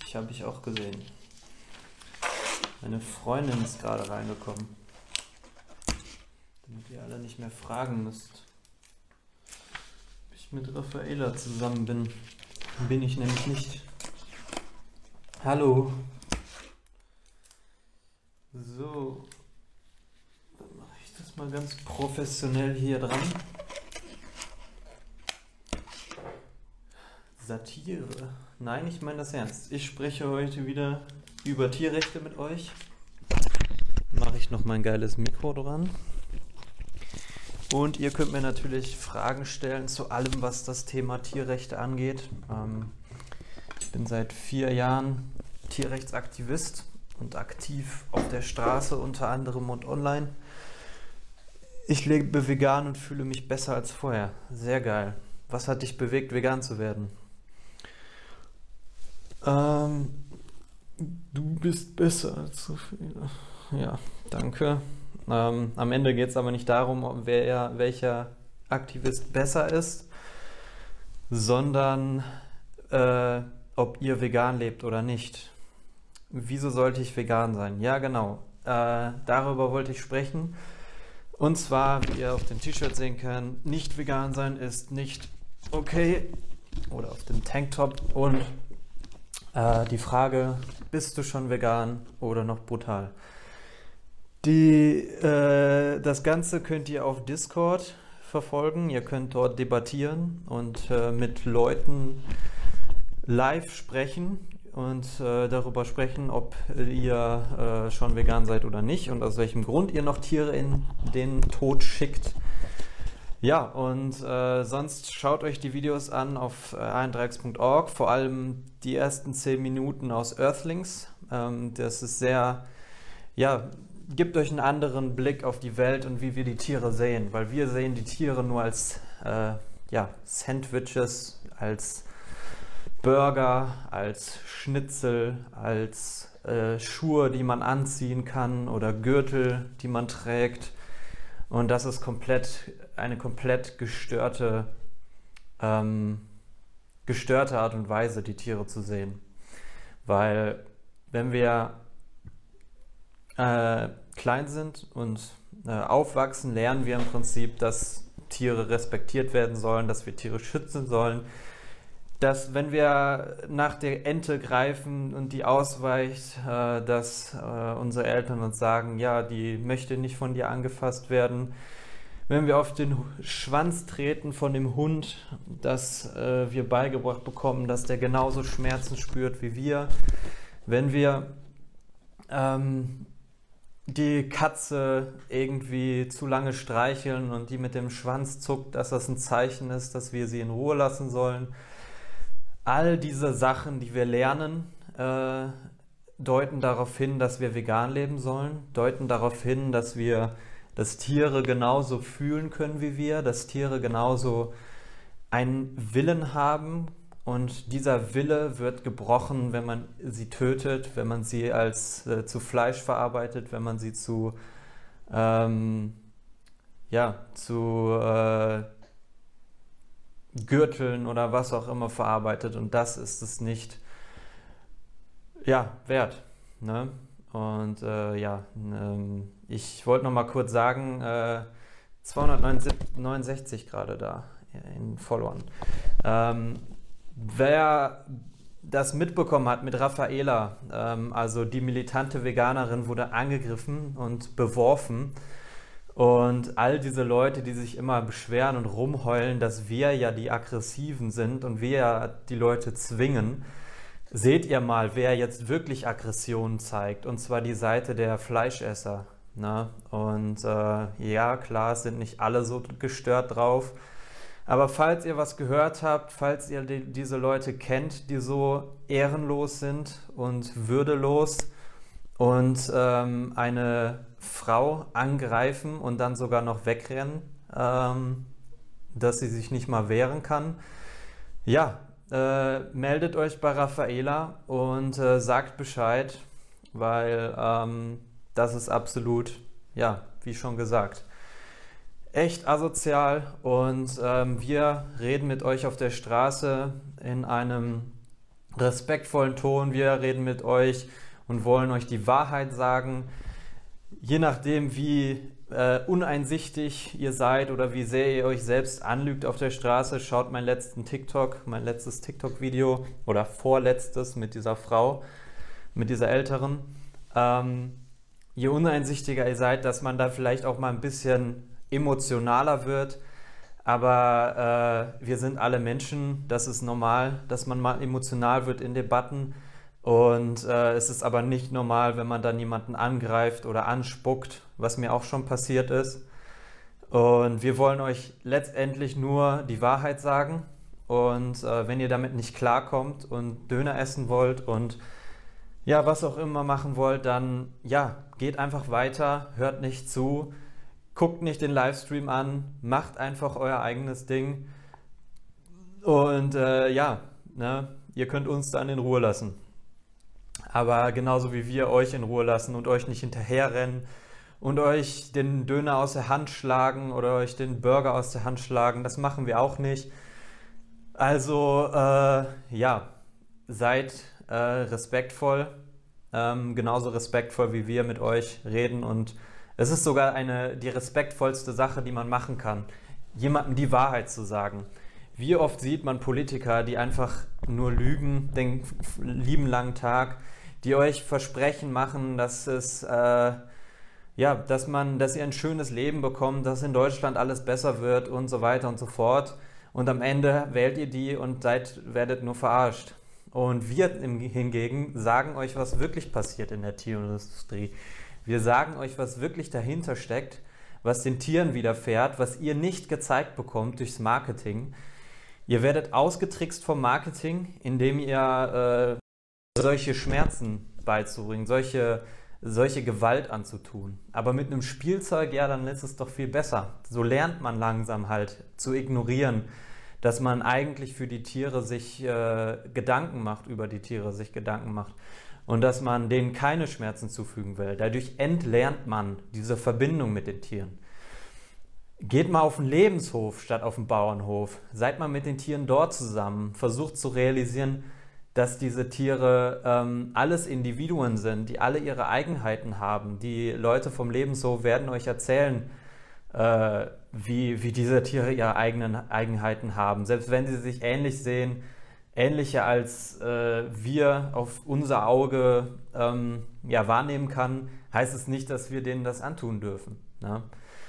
habe ich auch gesehen. Meine Freundin ist gerade reingekommen. Damit ihr alle nicht mehr fragen müsst, ob ich mit Raffaela zusammen bin. Bin ich nämlich nicht. Hallo. So. Dann mache ich das mal ganz professionell hier dran. Satire. Nein, ich meine das ernst. Ich spreche heute wieder über Tierrechte mit euch. Mache ich noch mein geiles Mikro dran. Und ihr könnt mir natürlich Fragen stellen zu allem, was das Thema Tierrechte angeht. Ich bin seit 4 Jahren Tierrechtsaktivist und aktiv auf der Straße unter anderem und online. Ich lebe vegan und fühle mich besser als vorher. Sehr geil. Was hat dich bewegt, vegan zu werden? Du bist besser als so viele. Ja, danke. Am Ende geht es aber nicht darum, welcher Aktivist besser ist, sondern ob ihr vegan lebt oder nicht. Wieso sollte ich vegan sein? Ja, genau. Darüber wollte ich sprechen. Und zwar, wie ihr auf dem T-Shirt sehen könnt, nicht vegan sein ist nicht okay. Oder auf dem Tanktop. Und die Frage, bist du schon vegan oder noch brutal? Das Ganze könnt ihr auf Discord verfolgen. Ihr könnt dort debattieren und mit Leuten live sprechen und darüber sprechen, ob ihr schon vegan seid oder nicht und aus welchem Grund ihr noch Tiere in den Tod schickt. Ja, und sonst schaut euch die Videos an auf 31.org, vor allem die ersten 10 Minuten aus Earthlings. Das ist sehr, ja, gibt euch einen anderen Blick auf die Welt und wie wir die Tiere sehen, weil wir sehen die Tiere nur als ja, Sandwiches, als Burger, als Schnitzel, als Schuhe, die man anziehen kann oder Gürtel, die man trägt. Und das ist eine komplett gestörte Art und Weise, die Tiere zu sehen. Weil wenn wir klein sind und aufwachsen, lernen wir im Prinzip, dass Tiere respektiert werden sollen, dass wir Tiere schützen sollen, dass wenn wir nach der Ente greifen und die ausweicht, dass unsere Eltern uns sagen, ja, die möchte nicht von dir angefasst werden. Wenn wir auf den Schwanz treten von dem Hund, dass wir beigebracht bekommen, dass der genauso Schmerzen spürt wie wir. Wenn wir die Katze irgendwie zu lange streicheln und die mit dem Schwanz zuckt, dass das ein Zeichen ist, dass wir sie in Ruhe lassen sollen. All diese Sachen, die wir lernen, deuten darauf hin, dass wir vegan leben sollen, deuten darauf hin, dass Tiere genauso fühlen können wie wir, dass Tiere genauso einen Willen haben und dieser Wille wird gebrochen, wenn man sie tötet, wenn man sie zu Fleisch verarbeitet, wenn man sie zu Gürteln oder was auch immer verarbeitet und das ist es nicht wert. Ne? Und ich wollte noch mal kurz sagen, 269 gerade da in Followern. Wer das mitbekommen hat mit Raffaela, also die militante Veganerin, wurde angegriffen und beworfen. Und all diese Leute, die sich immer beschweren und rumheulen, dass wir ja die Aggressiven sind und wir ja die Leute zwingen, seht ihr mal, wer jetzt wirklich Aggression zeigt. Und zwar die Seite der Fleischesser. Ne? Und ja, klar, es sind nicht alle so gestört drauf. Aber falls ihr was gehört habt, falls ihr diese Leute kennt, die so ehrenlos sind und würdelos und eine Frau angreifen und dann sogar noch wegrennen, dass sie sich nicht mal wehren kann. Ja, meldet euch bei Raffaela und sagt Bescheid, weil das ist absolut, ja, wie schon gesagt, echt asozial und wir reden mit euch auf der Straße in einem respektvollen Ton. Wir reden mit euch und wollen euch die Wahrheit sagen. Je nachdem, wie uneinsichtig ihr seid oder wie sehr ihr euch selbst anlügt auf der Straße, schaut mein letztes TikTok-Video oder vorletztes mit dieser Frau, mit dieser Älteren. Je uneinsichtiger ihr seid, dass man da vielleicht auch mal ein bisschen emotionaler wird. Aber wir sind alle Menschen, das ist normal, dass man mal emotional wird in Debatten. Und es ist aber nicht normal, wenn man dann jemanden angreift oder anspuckt, was mir auch schon passiert ist. Und wir wollen euch letztendlich nur die Wahrheit sagen. Und wenn ihr damit nicht klarkommt und Döner essen wollt und ja, was auch immer machen wollt, dann ja, geht einfach weiter, hört nicht zu, guckt nicht den Livestream an, macht einfach euer eigenes Ding. Und ja, ne, ihr könnt uns dann in Ruhe lassen. Aber genauso wie wir euch in Ruhe lassen und euch nicht hinterherrennen und euch den Döner aus der Hand schlagen oder euch den Burger aus der Hand schlagen, das machen wir auch nicht. Also ja, seid respektvoll, genauso respektvoll wie wir mit euch reden, und es ist sogar die respektvollste Sache, die man machen kann, jemandem die Wahrheit zu sagen. Wie oft sieht man Politiker, die einfach nur lügen, den lieben langen Tag, die euch Versprechen machen, dass ja, dass ihr ein schönes Leben bekommt, dass in Deutschland alles besser wird und so weiter und so fort. Und am Ende wählt ihr die und werdet nur verarscht. Und wir hingegen sagen euch, was wirklich passiert in der Tierindustrie. Wir sagen euch, was wirklich dahinter steckt, was den Tieren widerfährt, was ihr nicht gezeigt bekommt durchs Marketing. Ihr werdet ausgetrickst vom Marketing, indem ihr solche Schmerzen beizubringen, solche Gewalt anzutun. Aber mit einem Spielzeug, ja, dann ist es doch viel besser. So lernt man langsam halt zu ignorieren, dass man eigentlich für die Tiere sich Gedanken macht, über die Tiere sich Gedanken macht. Und dass man denen keine Schmerzen zufügen will. Dadurch entlernt man diese Verbindung mit den Tieren. Geht mal auf den Lebenshof statt auf den Bauernhof. Seid mal mit den Tieren dort zusammen. Versucht zu realisieren, dass diese Tiere alles Individuen sind, die alle ihre Eigenheiten haben. Die Leute vom Lebenshof werden euch erzählen, wie diese Tiere ihre eigenen Eigenheiten haben. Selbst wenn sie sich ähnlich sehen, ähnlicher als wir auf unser Auge ja, wahrnehmen kann, heißt es nicht, dass wir denen das antun dürfen. Ne?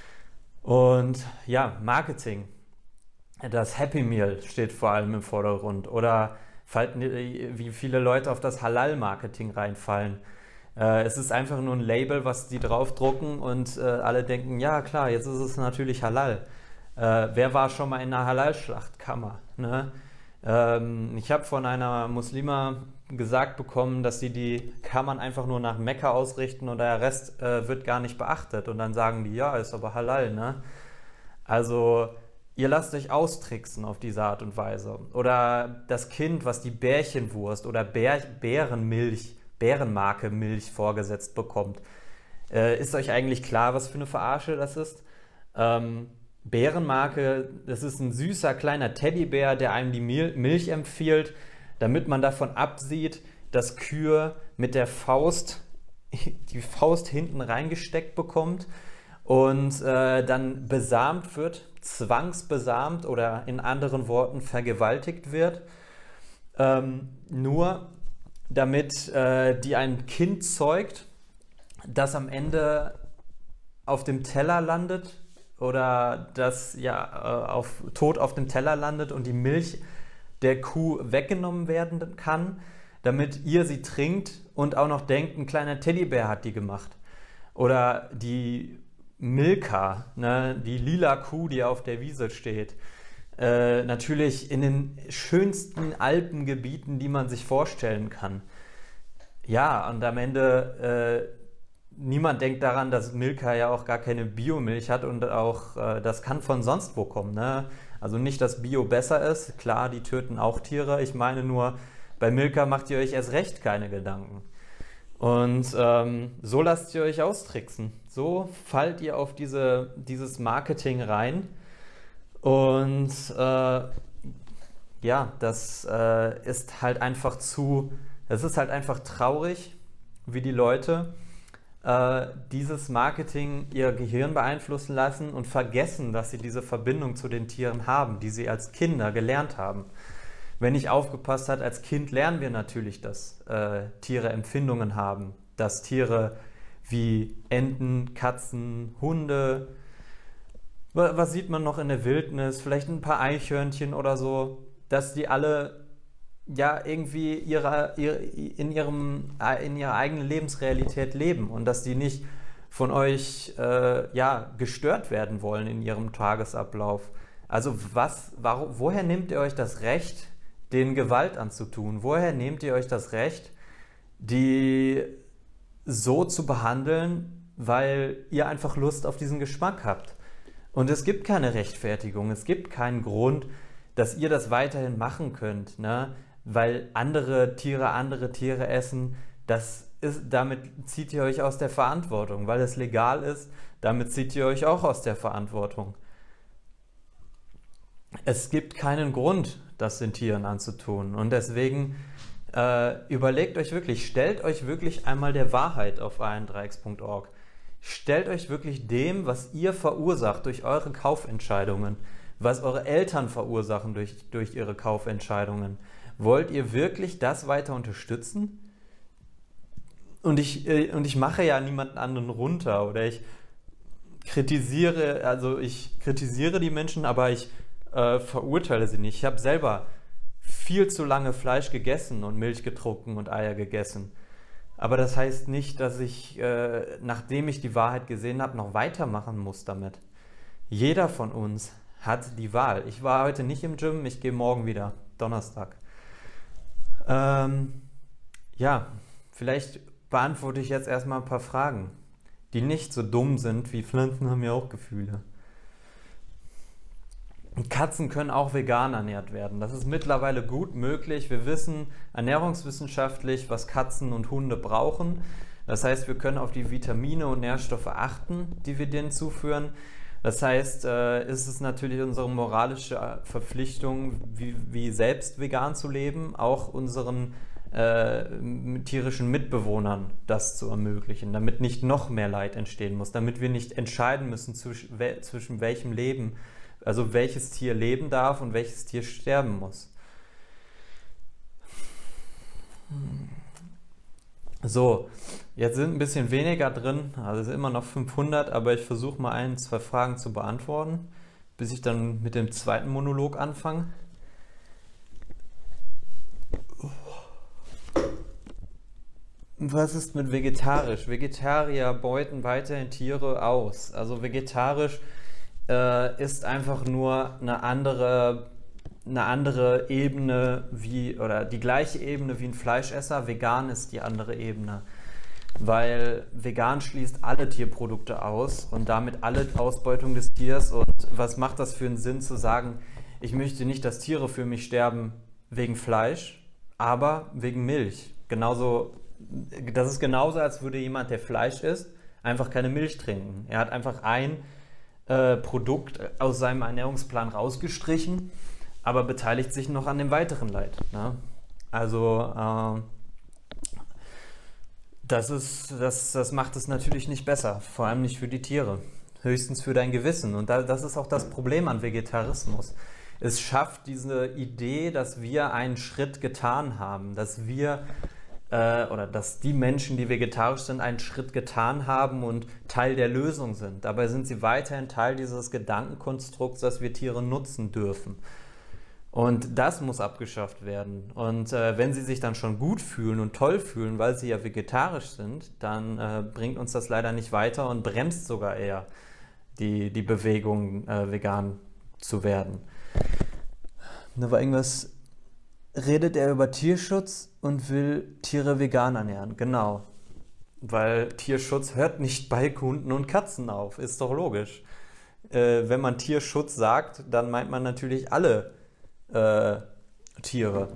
Und ja, Marketing. Das Happy Meal steht vor allem im Vordergrund. Oder wie viele Leute auf das Halal-Marketing reinfallen. Es ist einfach nur ein Label, was die draufdrucken, und alle denken, ja klar, jetzt ist es natürlich Halal. Wer war schon mal in einer Halal-Schlachtkammer? Ne? Ich habe von einer Muslima gesagt bekommen, dass sie die Kammern einfach nur nach Mekka ausrichten und der Rest wird gar nicht beachtet. Und dann sagen die, ja, ist aber Halal, ne? Also ihr lasst euch austricksen auf diese Art und Weise. Oder das Kind, was die Bärchenwurst oder Bärenmarke Milch vorgesetzt bekommt. Ist euch eigentlich klar, was für eine Verarsche das ist? Bärenmarke, das ist ein süßer kleiner Teddybär, der einem die Milch empfiehlt, damit man davon absieht, dass Kühe mit der Faust die Faust hinten reingesteckt bekommt und dann besamt wird, zwangsbesamt oder in anderen Worten vergewaltigt wird, nur damit die ein Kind zeugt, das am Ende auf dem Teller landet oder das ja tot auf dem Teller landet und die Milch der Kuh weggenommen werden kann, damit ihr sie trinkt und auch noch denkt, ein kleiner Teddybär hat die gemacht. Oder die Milka, ne, die lila Kuh, die auf der Wiese steht. Natürlich in den schönsten Alpengebieten, die man sich vorstellen kann. Ja, und am Ende niemand denkt daran, dass Milka ja auch gar keine Biomilch hat und auch das kann von sonst wo kommen. Ne? Also nicht, dass Bio besser ist. Klar, die töten auch Tiere. Ich meine nur, bei Milka macht ihr euch erst recht keine Gedanken. Und so lasst ihr euch austricksen. So fallt ihr auf dieses Marketing rein. Und ja, das ist halt einfach es ist halt einfach traurig, wie die Leute dieses Marketing ihr Gehirn beeinflussen lassen und vergessen, dass sie diese Verbindung zu den Tieren haben, die sie als Kinder gelernt haben. Wenn nicht aufgepasst hat, als Kind lernen wir natürlich, dass Tiere Empfindungen haben, dass Tiere wie Enten, Katzen, Hunde, was sieht man noch in der Wildnis, vielleicht ein paar Eichhörnchen oder so, dass die alle ja irgendwie in ihrer eigenen Lebensrealität leben und dass die nicht von euch ja, gestört werden wollen in ihrem Tagesablauf. Also woher nehmt ihr euch das Recht, denen Gewalt anzutun? Woher nehmt ihr euch das Recht, die so zu behandeln, weil ihr einfach Lust auf diesen Geschmack habt? Und es gibt keine Rechtfertigung, es gibt keinen Grund, dass ihr das weiterhin machen könnt, ne? Weil andere Tiere essen, damit zieht ihr euch aus der Verantwortung. Weil es legal ist, damit zieht ihr euch auch aus der Verantwortung. Es gibt keinen Grund, das den Tieren anzutun. Und deswegen überlegt euch wirklich, stellt euch wirklich einmal der Wahrheit auf iron3x.org. Stellt euch wirklich dem, was ihr verursacht durch eure Kaufentscheidungen, was eure Eltern verursachen durch ihre Kaufentscheidungen. Wollt ihr wirklich das weiter unterstützen? Und ich mache ja niemanden anderen runter oder ich kritisiere die Menschen, aber ich verurteile sie nicht. Ich habe selber viel zu lange Fleisch gegessen und Milch getrunken und Eier gegessen. Aber das heißt nicht, dass ich, nachdem ich die Wahrheit gesehen habe, noch weitermachen muss damit. Jeder von uns hat die Wahl. Ich war heute nicht im Gym, ich gehe morgen wieder, Donnerstag. Ja, vielleicht beantworte ich jetzt erstmal ein paar Fragen, die nicht so dumm sind, wie Pflanzen haben ja auch Gefühle. Katzen können auch vegan ernährt werden. Das ist mittlerweile gut möglich. Wir wissen ernährungswissenschaftlich, was Katzen und Hunde brauchen. Das heißt, wir können auf die Vitamine und Nährstoffe achten, die wir denen zuführen. Das heißt, ist es natürlich unsere moralische Verpflichtung, wie selbst vegan zu leben, auch unseren tierischen Mitbewohnern das zu ermöglichen, damit nicht noch mehr Leid entstehen muss, damit wir nicht entscheiden müssen zwischen welchem Leben, also welches Tier leben darf und welches Tier sterben muss. So, jetzt sind ein bisschen weniger drin, also es sind immer noch 500, aber ich versuche mal 1, 2 Fragen zu beantworten, bis ich dann mit dem zweiten Monolog anfange. Was ist mit vegetarisch? Vegetarier beuten weiterhin Tiere aus. Also vegetarisch ist einfach nur eine andere Ebene oder die gleiche Ebene wie ein Fleischesser. Vegan ist die andere Ebene, weil vegan schließt alle Tierprodukte aus und damit alle Ausbeutung des Tiers. Und was macht das für einen Sinn zu sagen, ich möchte nicht, dass Tiere für mich sterben wegen Fleisch, aber wegen Milch? Das ist genauso, als würde jemand, der Fleisch isst, einfach keine Milch trinken. Er hat einfach ein Produkt aus seinem Ernährungsplan rausgestrichen, aber beteiligt sich noch an dem weiteren Leid. Ne? Also das macht es natürlich nicht besser, vor allem nicht für die Tiere, höchstens für dein Gewissen. Und das ist auch das Problem an Vegetarismus. Es schafft diese Idee, dass wir einen Schritt getan haben, dass die Menschen, die vegetarisch sind, einen Schritt getan haben und Teil der Lösung sind. Dabei sind sie weiterhin Teil dieses Gedankenkonstrukts, dass wir Tiere nutzen dürfen. Und das muss abgeschafft werden. Und wenn sie sich dann schon gut fühlen und toll fühlen, weil sie ja vegetarisch sind, dann bringt uns das leider nicht weiter und bremst sogar eher die Bewegung, vegan zu werden. Da war irgendwas... Redet er über Tierschutz und will Tiere vegan ernähren? Genau, weil Tierschutz hört nicht bei Hunden und Katzen auf, ist doch logisch. Wenn man Tierschutz sagt, dann meint man natürlich alle Tiere.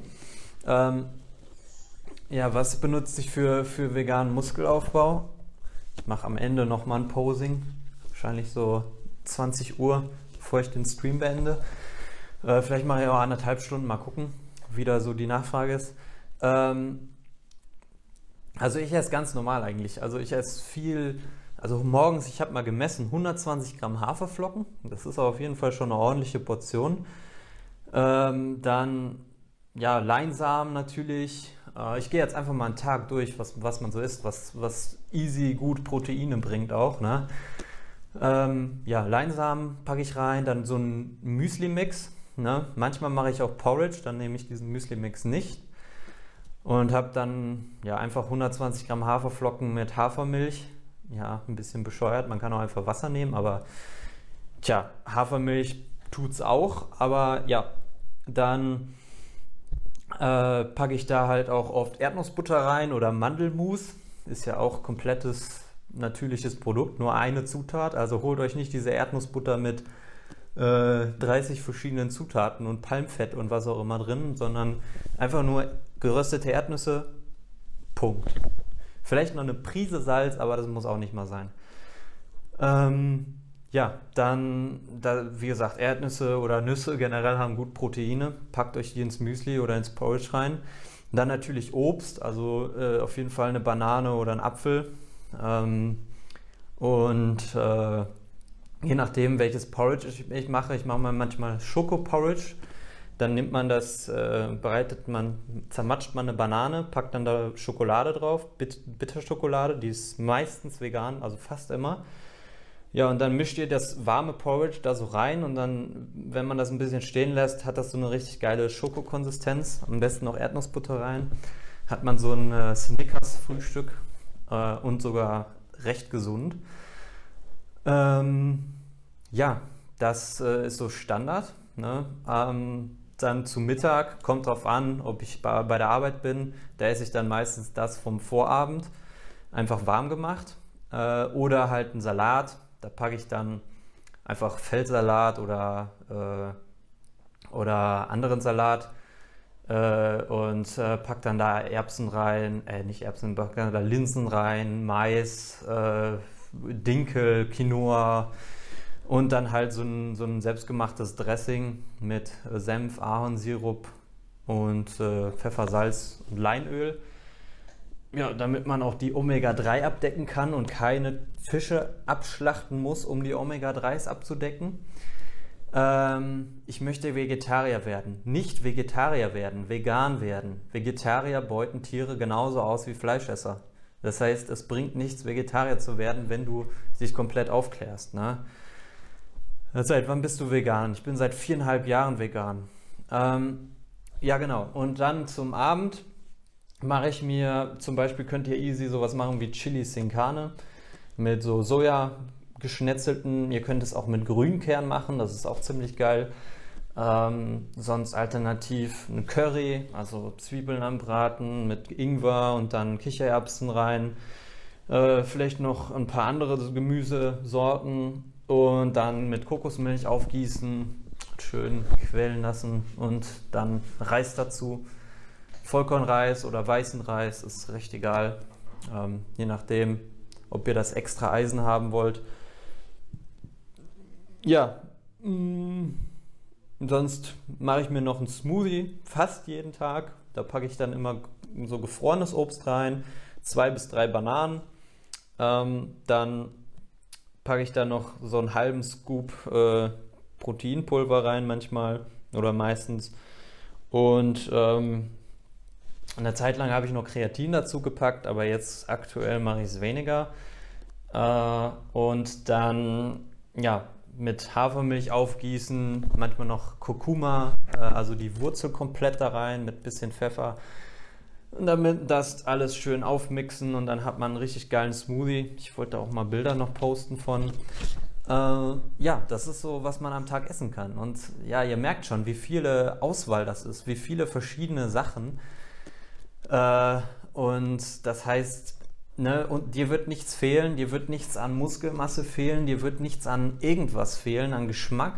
Ja, was benutze ich für veganen Muskelaufbau? Ich mache am Ende nochmal ein Posing, wahrscheinlich so 20 Uhr, bevor ich den Stream beende. Vielleicht mache ich auch 1,5 Stunden, mal gucken, wie da so die Nachfrage ist. Also ich esse ganz normal eigentlich. Also ich esse viel, also morgens, ich habe mal gemessen, 120 Gramm Haferflocken. Das ist auf jeden Fall schon eine ordentliche Portion. Dann, ja, Leinsamen natürlich. Ich gehe jetzt einfach mal einen Tag durch, was man so isst, was easy gut Proteine bringt auch, ne? Ja, Leinsamen packe ich rein, dann so ein Müsli-Mix, ne? Manchmal mache ich auch Porridge, dann nehme ich diesen Müsli-Mix nicht. Und habe dann ja einfach 120 Gramm Haferflocken mit Hafermilch. Ja, ein bisschen bescheuert, man kann auch einfach Wasser nehmen, aber tja, Hafermilch tut's auch. Aber ja, dann packe ich da halt auch oft Erdnussbutter rein oder Mandelmus. Ist ja auch komplettes natürliches Produkt, nur eine Zutat. Also holt euch nicht diese Erdnussbutter mit 30 verschiedenen Zutaten und Palmfett und was auch immer drin, sondern einfach nur geröstete Erdnüsse, Punkt. Vielleicht noch eine Prise Salz, aber das muss auch nicht mal sein. Ja, dann, wie gesagt, Erdnüsse oder Nüsse generell haben gut Proteine. Packt euch die ins Müsli oder ins Porridge rein. Dann natürlich Obst, also auf jeden Fall eine Banane oder ein Apfel. Je nachdem, welches Porridge ich mache mal manchmal Schoko-Porridge. Dann nimmt man das, zermatscht man eine Banane, packt dann da Schokolade drauf, Bitterschokolade, die ist meistens vegan, also fast immer. Ja, und dann mischt ihr das warme Porridge da so rein und dann, wenn man das ein bisschen stehen lässt, hat das so eine richtig geile Schokokonsistenz. Am besten noch Erdnussbutter rein. Hat man so ein Snickers-Frühstück und sogar recht gesund. Ja, das ist so Standard, ne? Dann zu Mittag, kommt drauf an, ob ich bei der Arbeit bin, da esse ich dann meistens das vom Vorabend, einfach warm gemacht. Oder halt einen Salat, da packe ich dann einfach Feldsalat oder anderen Salat und packe dann da Erbsen rein, nicht Erbsen, packe dann da Linsen rein, Mais, Dinkel, Quinoa. Und dann halt so ein selbstgemachtes Dressing mit Senf, Ahornsirup und Pfeffer, Salz und Leinöl. Ja, damit man auch die Omega-3 abdecken kann und keine Fische abschlachten muss, um die Omega-3s abzudecken. Ich möchte Vegetarier werden. Nicht Vegetarier werden, vegan werden. Vegetarier beuten Tiere genauso aus wie Fleischesser. Das heißt, es bringt nichts, Vegetarier zu werden, wenn du dich komplett aufklärst, ne? Seit wann bist du vegan? Ich bin seit 4,5 Jahren vegan. Ja, genau. Und dann zum Abend mache ich mir, zum Beispiel könnt ihr easy sowas machen wie Chili sin Carne mit so Soja geschnetzelten. Ihr könnt es auch mit Grünkern machen, das ist auch ziemlich geil. Sonst alternativ ein Curry, also Zwiebeln anbraten mit Ingwer und dann Kichererbsen rein. Vielleicht noch ein paar andere Gemüsesorten. Und dann mit Kokosmilch aufgießen, schön quellen lassen und dann Reis dazu. Vollkornreis oder weißen Reis, ist recht egal. Je nachdem, ob ihr das extra Eisen haben wollt. Ja, sonst mache ich mir noch einen Smoothie, fast jeden Tag. Da packe ich dann immer so gefrorenes Obst rein, 2 bis 3 Bananen. Dann packe ich da noch so einen halben Scoop Proteinpulver rein manchmal oder meistens. Und eine Zeit lang habe ich noch Kreatin dazu gepackt, aber jetzt aktuell mache ich es weniger. Und dann ja, mit Hafermilch aufgießen, manchmal noch Kurkuma, also die Wurzel komplett da rein mit bisschen Pfeffer. Und damit das alles schön aufmixen und dann hat man einen richtig geilen Smoothie. Ich wollte auch mal Bilder noch posten von. Ja, das ist so, was man am Tag essen kann. Und ja, ihr merkt schon, wie viele Auswahl das ist, wie viele verschiedene Sachen. Und das heißt, ne, und dir wird nichts fehlen, dir wird nichts an Muskelmasse fehlen, dir wird nichts an irgendwas fehlen, an Geschmack.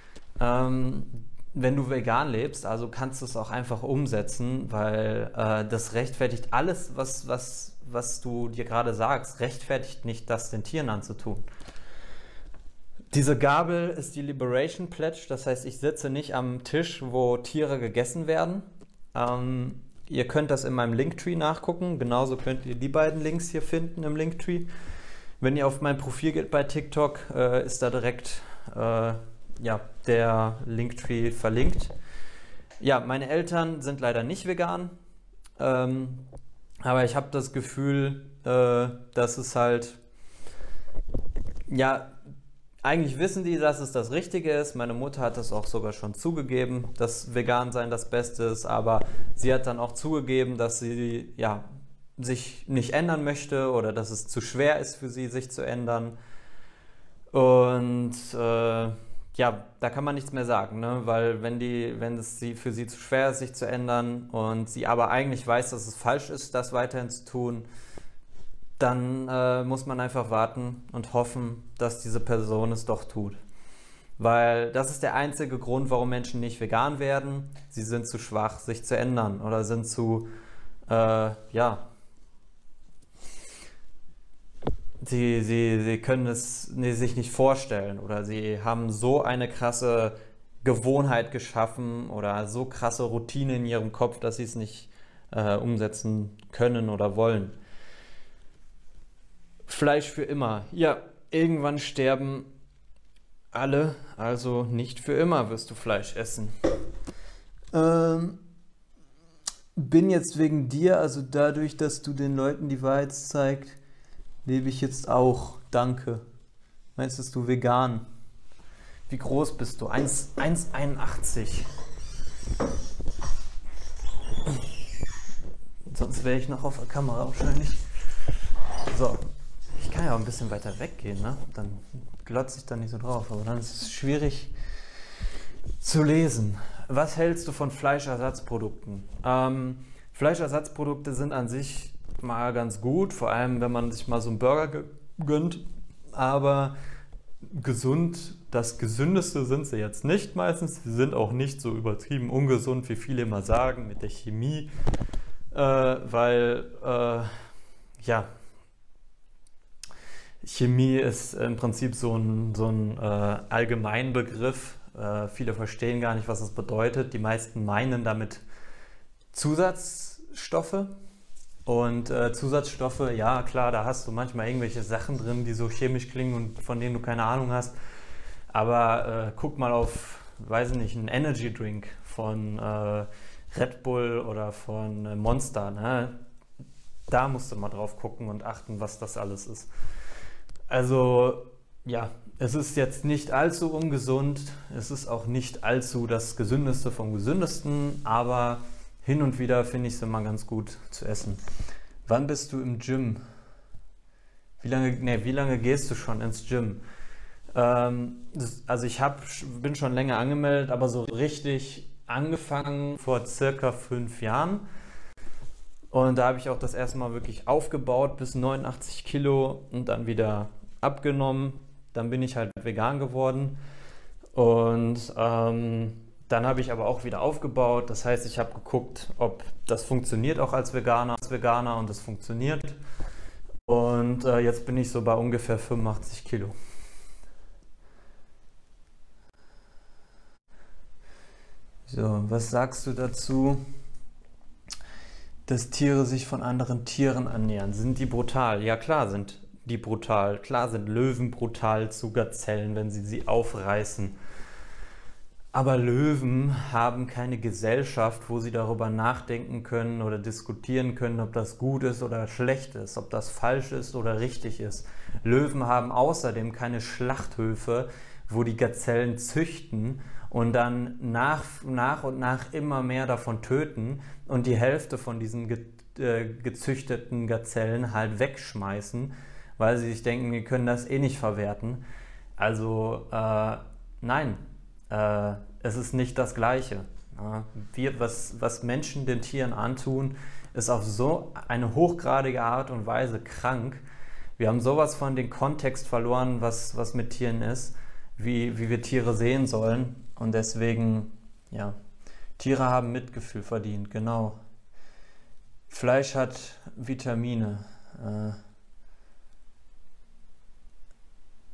Wenn du vegan lebst, also kannst du es auch einfach umsetzen, weil das rechtfertigt alles, was du dir gerade sagst, rechtfertigt nicht, das den Tieren anzutun. Diese Gabel ist die Liberation Pledge, das heißt, ich sitze nicht am Tisch, wo Tiere gegessen werden. Ihr könnt das in meinem Linktree nachgucken, genauso könnt ihr die beiden Links hier finden im Linktree. Wenn ihr auf mein Profil geht bei TikTok, ist da direkt ja, der Linktree verlinkt. Ja, meine Eltern sind leider nicht vegan, aber ich habe das Gefühl, dass es halt, ja, eigentlich wissen die, dass es das Richtige ist. Meine Mutter hat das auch sogar schon zugegeben, dass vegan sein das Beste ist, aber sie hat dann auch zugegeben, dass sie ja, sich nicht ändern möchte oder dass es zu schwer ist für sie, sich zu ändern. Und ja, da kann man nichts mehr sagen, ne? Weil wenn es für sie zu schwer ist, sich zu ändern und sie aber eigentlich weiß, dass es falsch ist, das weiterhin zu tun, dann muss man einfach warten und hoffen, dass diese Person es doch tut. Weil das ist der einzige Grund, warum Menschen nicht vegan werden. Sie sind zu schwach, sich zu ändern oder sind zu, ja, sie können es sich nicht vorstellen oder sie haben so eine krasse Gewohnheit geschaffen oder so krasse Routine in ihrem Kopf, dass sie es nicht umsetzen können oder wollen. Fleisch für immer. Ja, irgendwann sterben alle, also nicht für immer wirst du Fleisch essen. Bin jetzt wegen dir, also dadurch, dass du den Leuten die Wahrheit zeigst, lebe ich jetzt auch. Danke. Meinst du vegan? Wie groß bist du? 1,81. Sonst wäre ich noch auf der Kamera wahrscheinlich. So. Ich kann ja auch ein bisschen weiter weggehen, ne? Dann glotze ich da nicht so drauf, aber dann ist es schwierig zu lesen. Was hältst du von Fleischersatzprodukten? Fleischersatzprodukte sind an sich mal ganz gut, vor allem wenn man sich mal so einen Burger gönnt, aber gesund, das Gesündeste sind sie jetzt nicht meistens. Sie sind auch nicht so übertrieben ungesund, wie viele immer sagen, mit der Chemie, weil, ja, Chemie ist im Prinzip so ein Allgemeinbegriff. Viele verstehen gar nicht, was das bedeutet. Die meisten meinen damit Zusatzstoffe. Und Zusatzstoffe, ja klar, da hast du manchmal irgendwelche Sachen drin, die so chemisch klingen und von denen du keine Ahnung hast. Aber guck mal auf, weiß ich nicht, einen Energy Drink von Red Bull oder von Monster. Ne? Da musst du mal drauf gucken und achten, was das alles ist. Also ja, es ist jetzt nicht allzu ungesund, es ist auch nicht allzu das Gesündeste vom Gesündesten, aber hin und wieder finde ich es immer ganz gut zu essen. Wann bist du im Gym? Wie lange gehst du schon ins Gym? Also bin schon länger angemeldet, aber so richtig angefangen vor circa 5 Jahren. Und da habe ich auch das erste Mal wirklich aufgebaut bis 89 Kilo und dann wieder abgenommen. Dann bin ich halt vegan geworden und dann habe ich aber auch wieder aufgebaut. Das heißt, ich habe geguckt, ob das funktioniert auch als Veganer und das funktioniert. Und jetzt bin ich so bei ungefähr 85 Kilo. So, was sagst du dazu, dass Tiere sich von anderen Tieren ernähren? Sind die brutal? Ja, klar sind die brutal. Klar sind Löwen brutal zu Gazellen, wenn sie aufreißen. Aber Löwen haben keine Gesellschaft, wo sie darüber nachdenken können oder diskutieren können, ob das gut ist oder schlecht ist, ob das falsch ist oder richtig ist. Löwen haben außerdem keine Schlachthöfe, wo die Gazellen züchten und dann nach und nach immer mehr davon töten und die Hälfte von diesen gezüchteten Gazellen halt wegschmeißen, weil sie sich denken, wir können das eh nicht verwerten. Also nein, es ist nicht das Gleiche. Was Menschen den Tieren antun, ist auf so eine hochgradige Art und Weise krank. Wir haben sowas von den Kontext verloren, was mit Tieren ist, wie wir Tiere sehen sollen. Und deswegen, ja, Tiere haben Mitgefühl verdient, genau. Fleisch hat Vitamine.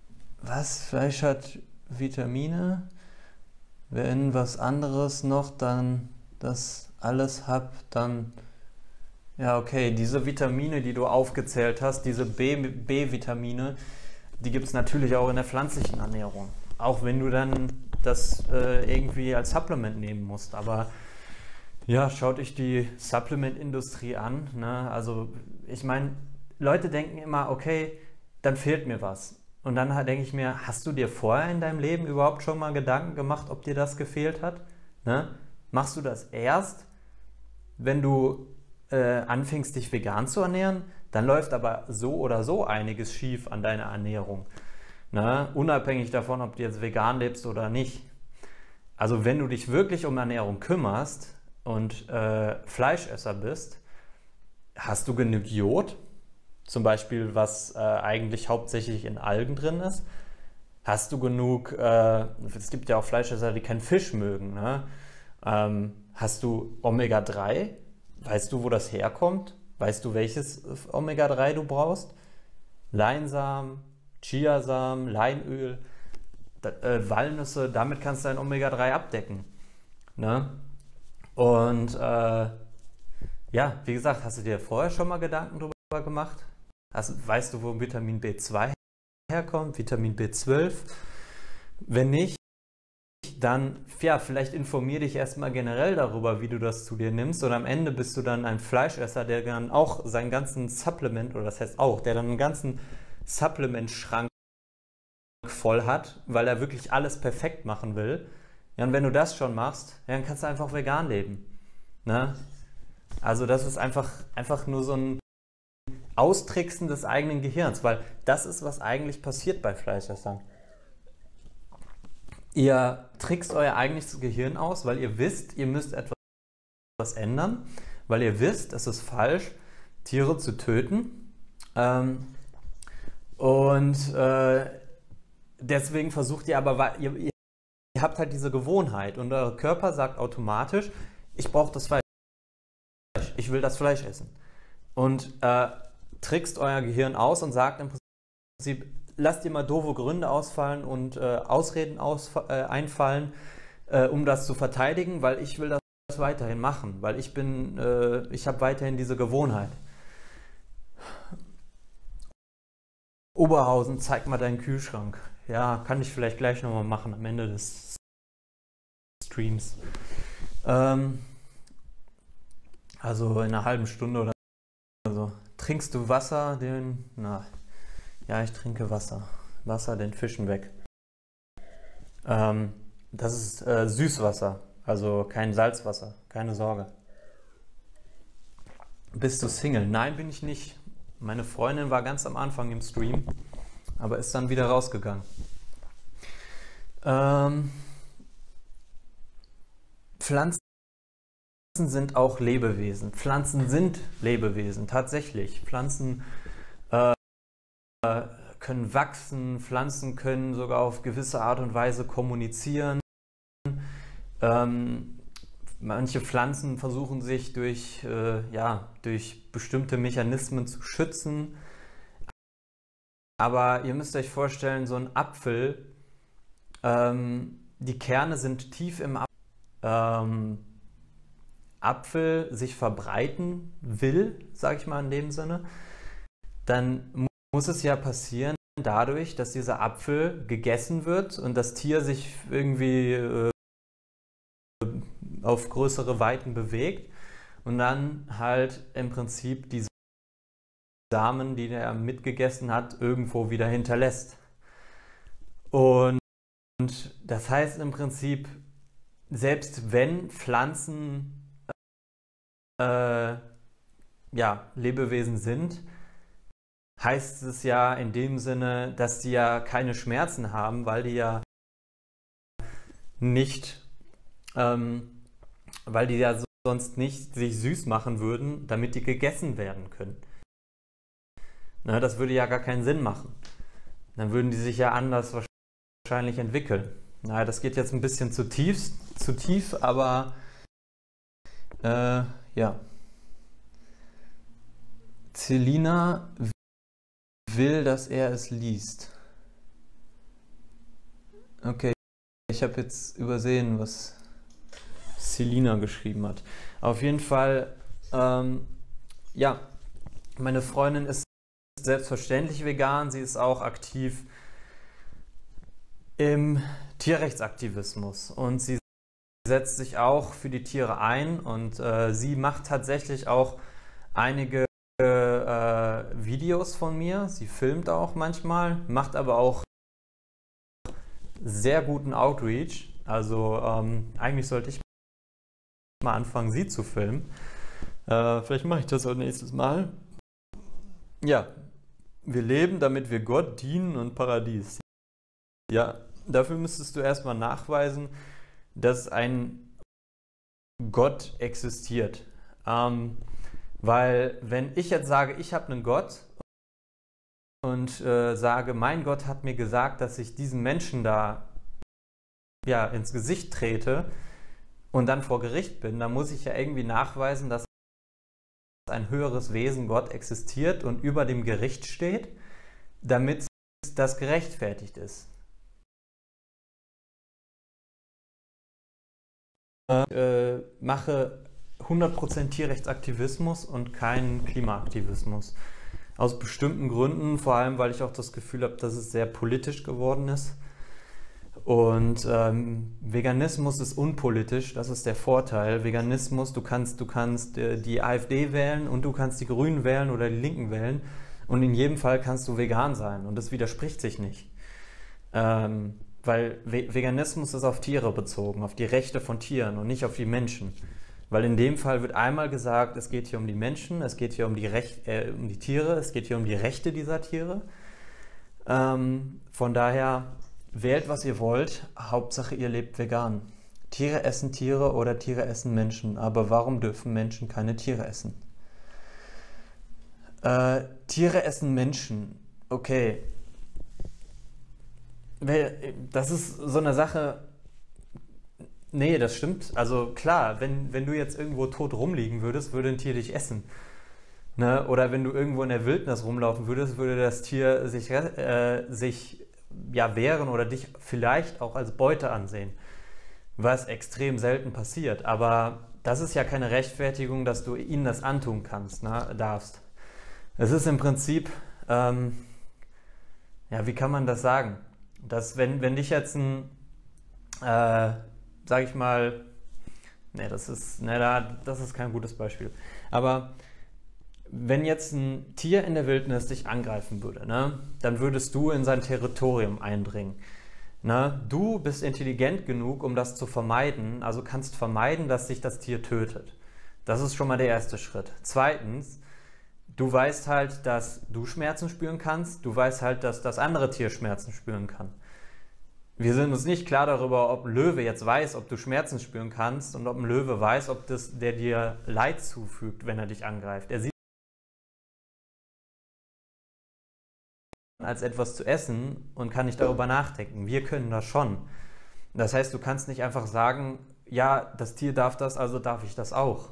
was? Fleisch hat Vitamine? Wenn was anderes noch dann das alles hab, dann ja, okay, diese Vitamine, die du aufgezählt hast, diese B-Vitamine, die gibt es natürlich auch in der pflanzlichen Ernährung. Auch wenn du dann das irgendwie als Supplement nehmen musst. Aber ja, schaut euch die Supplement-Industrie an. Ne? Also ich meine, Leute denken immer, okay, dann fehlt mir was. Und dann denke ich mir, hast du dir vorher in deinem Leben überhaupt schon mal Gedanken gemacht, ob dir das gefehlt hat? Ne? Machst du das erst, wenn du anfängst, dich vegan zu ernähren? Dann läuft aber so oder so einiges schief an deiner Ernährung. Ne? Unabhängig davon, ob du jetzt vegan lebst oder nicht. Also wenn du dich wirklich um Ernährung kümmerst und Fleischesser bist, hast du genug Jod? Zum Beispiel, was eigentlich hauptsächlich in Algen drin ist. Hast du genug, es gibt ja auch Fleischesser, die keinen Fisch mögen. Ne? Hast du Omega-3? Weißt du, wo das herkommt? Weißt du, welches Omega-3 du brauchst? Leinsamen, Chiasamen, Leinöl, Walnüsse, damit kannst du dein Omega-3 abdecken. Ne? Und ja, wie gesagt, hast du dir vorher schon mal Gedanken darüber gemacht? Weißt du, wo Vitamin B2 herkommt, Vitamin B12? Wenn nicht, dann, ja, vielleicht informier dich erstmal generell darüber, wie du das zu dir nimmst, und am Ende bist du dann ein Fleischesser, der dann auch seinen ganzen Supplement, oder das heißt auch, der dann einen ganzen Supplement-Schrank voll hat, weil er wirklich alles perfekt machen will. Ja, und wenn du das schon machst, ja, dann kannst du einfach vegan leben. Ne? Also das ist einfach nur so ein Austricksen des eigenen Gehirns, weil das ist, was eigentlich passiert bei Fleischessern. Ihr trickst euer eigenes Gehirn aus, weil ihr wisst, ihr müsst etwas ändern, weil ihr wisst, es ist falsch, Tiere zu töten. Deswegen versucht ihr aber, ihr habt halt diese Gewohnheit und euer Körper sagt automatisch, ich brauche das Fleisch, ich will das Fleisch essen. Und trickst euer Gehirn aus und sagt im Prinzip, lasst dir mal doofe Gründe ausfallen und Ausreden einfallen, um das zu verteidigen, weil ich will das weiterhin machen, weil ich habe weiterhin diese Gewohnheit. Oberhausen, zeig mal deinen Kühlschrank. Ja, kann ich vielleicht gleich nochmal machen am Ende des Streams. Also in einer halben Stunde oder so. Trinkst du Wasser? Ja, ich trinke Wasser. Wasser den Fischen weg. Das ist Süßwasser, also kein Salzwasser, keine Sorge. Bist du Single? Nein, bin ich nicht. Meine Freundin war ganz am Anfang im Stream, aber ist dann wieder rausgegangen. Pflanzen sind auch Lebewesen. Pflanzen sind Lebewesen, tatsächlich. Pflanzen können wachsen, Pflanzen können sogar auf gewisse Art und Weise kommunizieren. Manche Pflanzen versuchen sich durch bestimmte Mechanismen zu schützen. Aber ihr müsst euch vorstellen, so ein Apfel, die Kerne sind tief im Apfel sich verbreiten will, sage ich mal in dem Sinne, dann muss es ja passieren dadurch, dass dieser Apfel gegessen wird und das Tier sich irgendwie auf größere Weiten bewegt und dann halt im Prinzip diese Samen, die er mitgegessen hat, irgendwo wieder hinterlässt. Und das heißt im Prinzip, selbst wenn Pflanzen Lebewesen sind, heißt es ja in dem Sinne, dass die ja keine Schmerzen haben, weil die ja nicht, weil die ja sonst nicht sich süß machen würden, damit die gegessen werden können. Na, das würde ja gar keinen Sinn machen. Dann würden die sich ja anders wahrscheinlich entwickeln. Naja, das geht jetzt ein bisschen zu tief, aber ja. Celina will, dass er es liest. Okay, ich habe jetzt übersehen, was Selina geschrieben hat. Auf jeden Fall, ja, meine Freundin ist selbstverständlich vegan. Sie ist auch aktiv im Tierrechtsaktivismus und sie setzt sich auch für die Tiere ein und sie macht tatsächlich auch einige Videos von mir. Sie filmt auch manchmal, macht aber auch sehr guten Outreach. Also eigentlich sollte ich mal anfangen, sie zu filmen. Vielleicht mache ich das auch nächstes Mal. Ja, wir leben, damit wir Gott dienen und Paradies. Ja, dafür müsstest du erstmal nachweisen, dass ein Gott existiert. Weil wenn ich jetzt sage, ich habe einen Gott und sage, mein Gott hat mir gesagt, dass ich diesen Menschen da ja, ins Gesicht trete und dann vor Gericht bin, dann muss ich ja irgendwie nachweisen, dass ein höheres Wesen, Gott, existiert und über dem Gericht steht, damit das gerechtfertigt ist. Mache 100% Tierrechtsaktivismus und keinen Klimaaktivismus. Aus bestimmten Gründen, vor allem weil ich auch das Gefühl habe, dass es sehr politisch geworden ist. Und Veganismus ist unpolitisch, das ist der Vorteil. Veganismus, du kannst die AfD wählen und du kannst die Grünen wählen oder die Linken wählen und in jedem Fall kannst du vegan sein und das widerspricht sich nicht. Weil Veganismus ist auf Tiere bezogen, auf die Rechte von Tieren und nicht auf die Menschen. Weil in dem Fall wird einmal gesagt, es geht hier um die Menschen, es geht hier um die Tiere, es geht hier um die Rechte dieser Tiere. Von daher wählt, was ihr wollt, Hauptsache ihr lebt vegan. Tiere essen Tiere oder Tiere essen Menschen, aber warum dürfen Menschen keine Tiere essen? Tiere essen Menschen, okay. Das ist so eine Sache, nee, das stimmt. Also klar, wenn du jetzt irgendwo tot rumliegen würdest, würde ein Tier dich essen. Ne? Oder wenn du irgendwo in der Wildnis rumlaufen würdest, würde das Tier sich ja, wehren oder dich vielleicht auch als Beute ansehen. Was extrem selten passiert. Aber das ist ja keine Rechtfertigung, dass du ihnen das antun darfst. Es ist im Prinzip, ja, wie kann man das sagen? Dass wenn dich jetzt ein, sag ich mal, nee, das ist kein gutes Beispiel. Aber wenn jetzt ein Tier in der Wildnis dich angreifen würde, ne, dann würdest du in sein Territorium eindringen. Ne? Du bist intelligent genug, um das zu vermeiden, also kannst vermeiden, dass sich das Tier tötet. Das ist schon mal der erste Schritt. Zweitens, du weißt halt, dass du Schmerzen spüren kannst, du weißt halt, dass das andere Tier Schmerzen spüren kann. Wir sind uns nicht klar darüber, ob ein Löwe jetzt weiß, ob du Schmerzen spüren kannst und ob ein Löwe weiß, ob der dir Leid zufügt, wenn er dich angreift. Er sieht als etwas zu essen und kann nicht darüber nachdenken. Wir können das schon. Das heißt, du kannst nicht einfach sagen, ja, das Tier darf das, also darf ich das auch.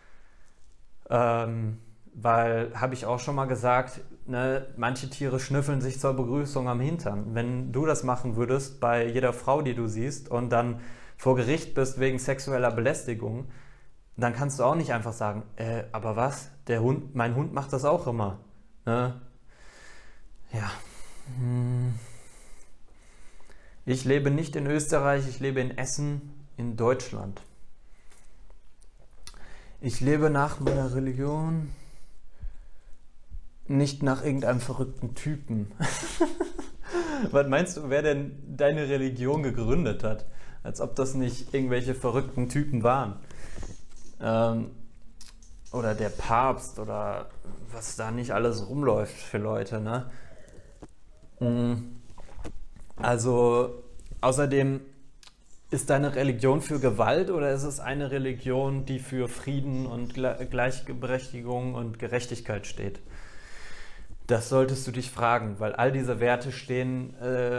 Weil, habe ich auch schon mal gesagt, ne, manche Tiere schnüffeln sich zur Begrüßung am Hintern. Wenn du das machen würdest bei jeder Frau, die du siehst und dann vor Gericht bist wegen sexueller Belästigung, dann kannst du auch nicht einfach sagen, aber was, mein Hund macht das auch immer. Ne? Ja. Ich lebe nicht in Österreich, ich lebe in Essen, in Deutschland. Ich lebe nach meiner Religion, nicht nach irgendeinem verrückten Typen. Was meinst du, wer denn deine Religion gegründet hat? Als ob das nicht irgendwelche verrückten Typen waren. Oder der Papst oder was da nicht alles rumläuft für Leute, ne? Also, außerdem, ist deine Religion für Gewalt oder ist es eine Religion, die für Frieden und Gleichberechtigung und Gerechtigkeit steht? Das solltest du dich fragen, weil all diese Werte stehen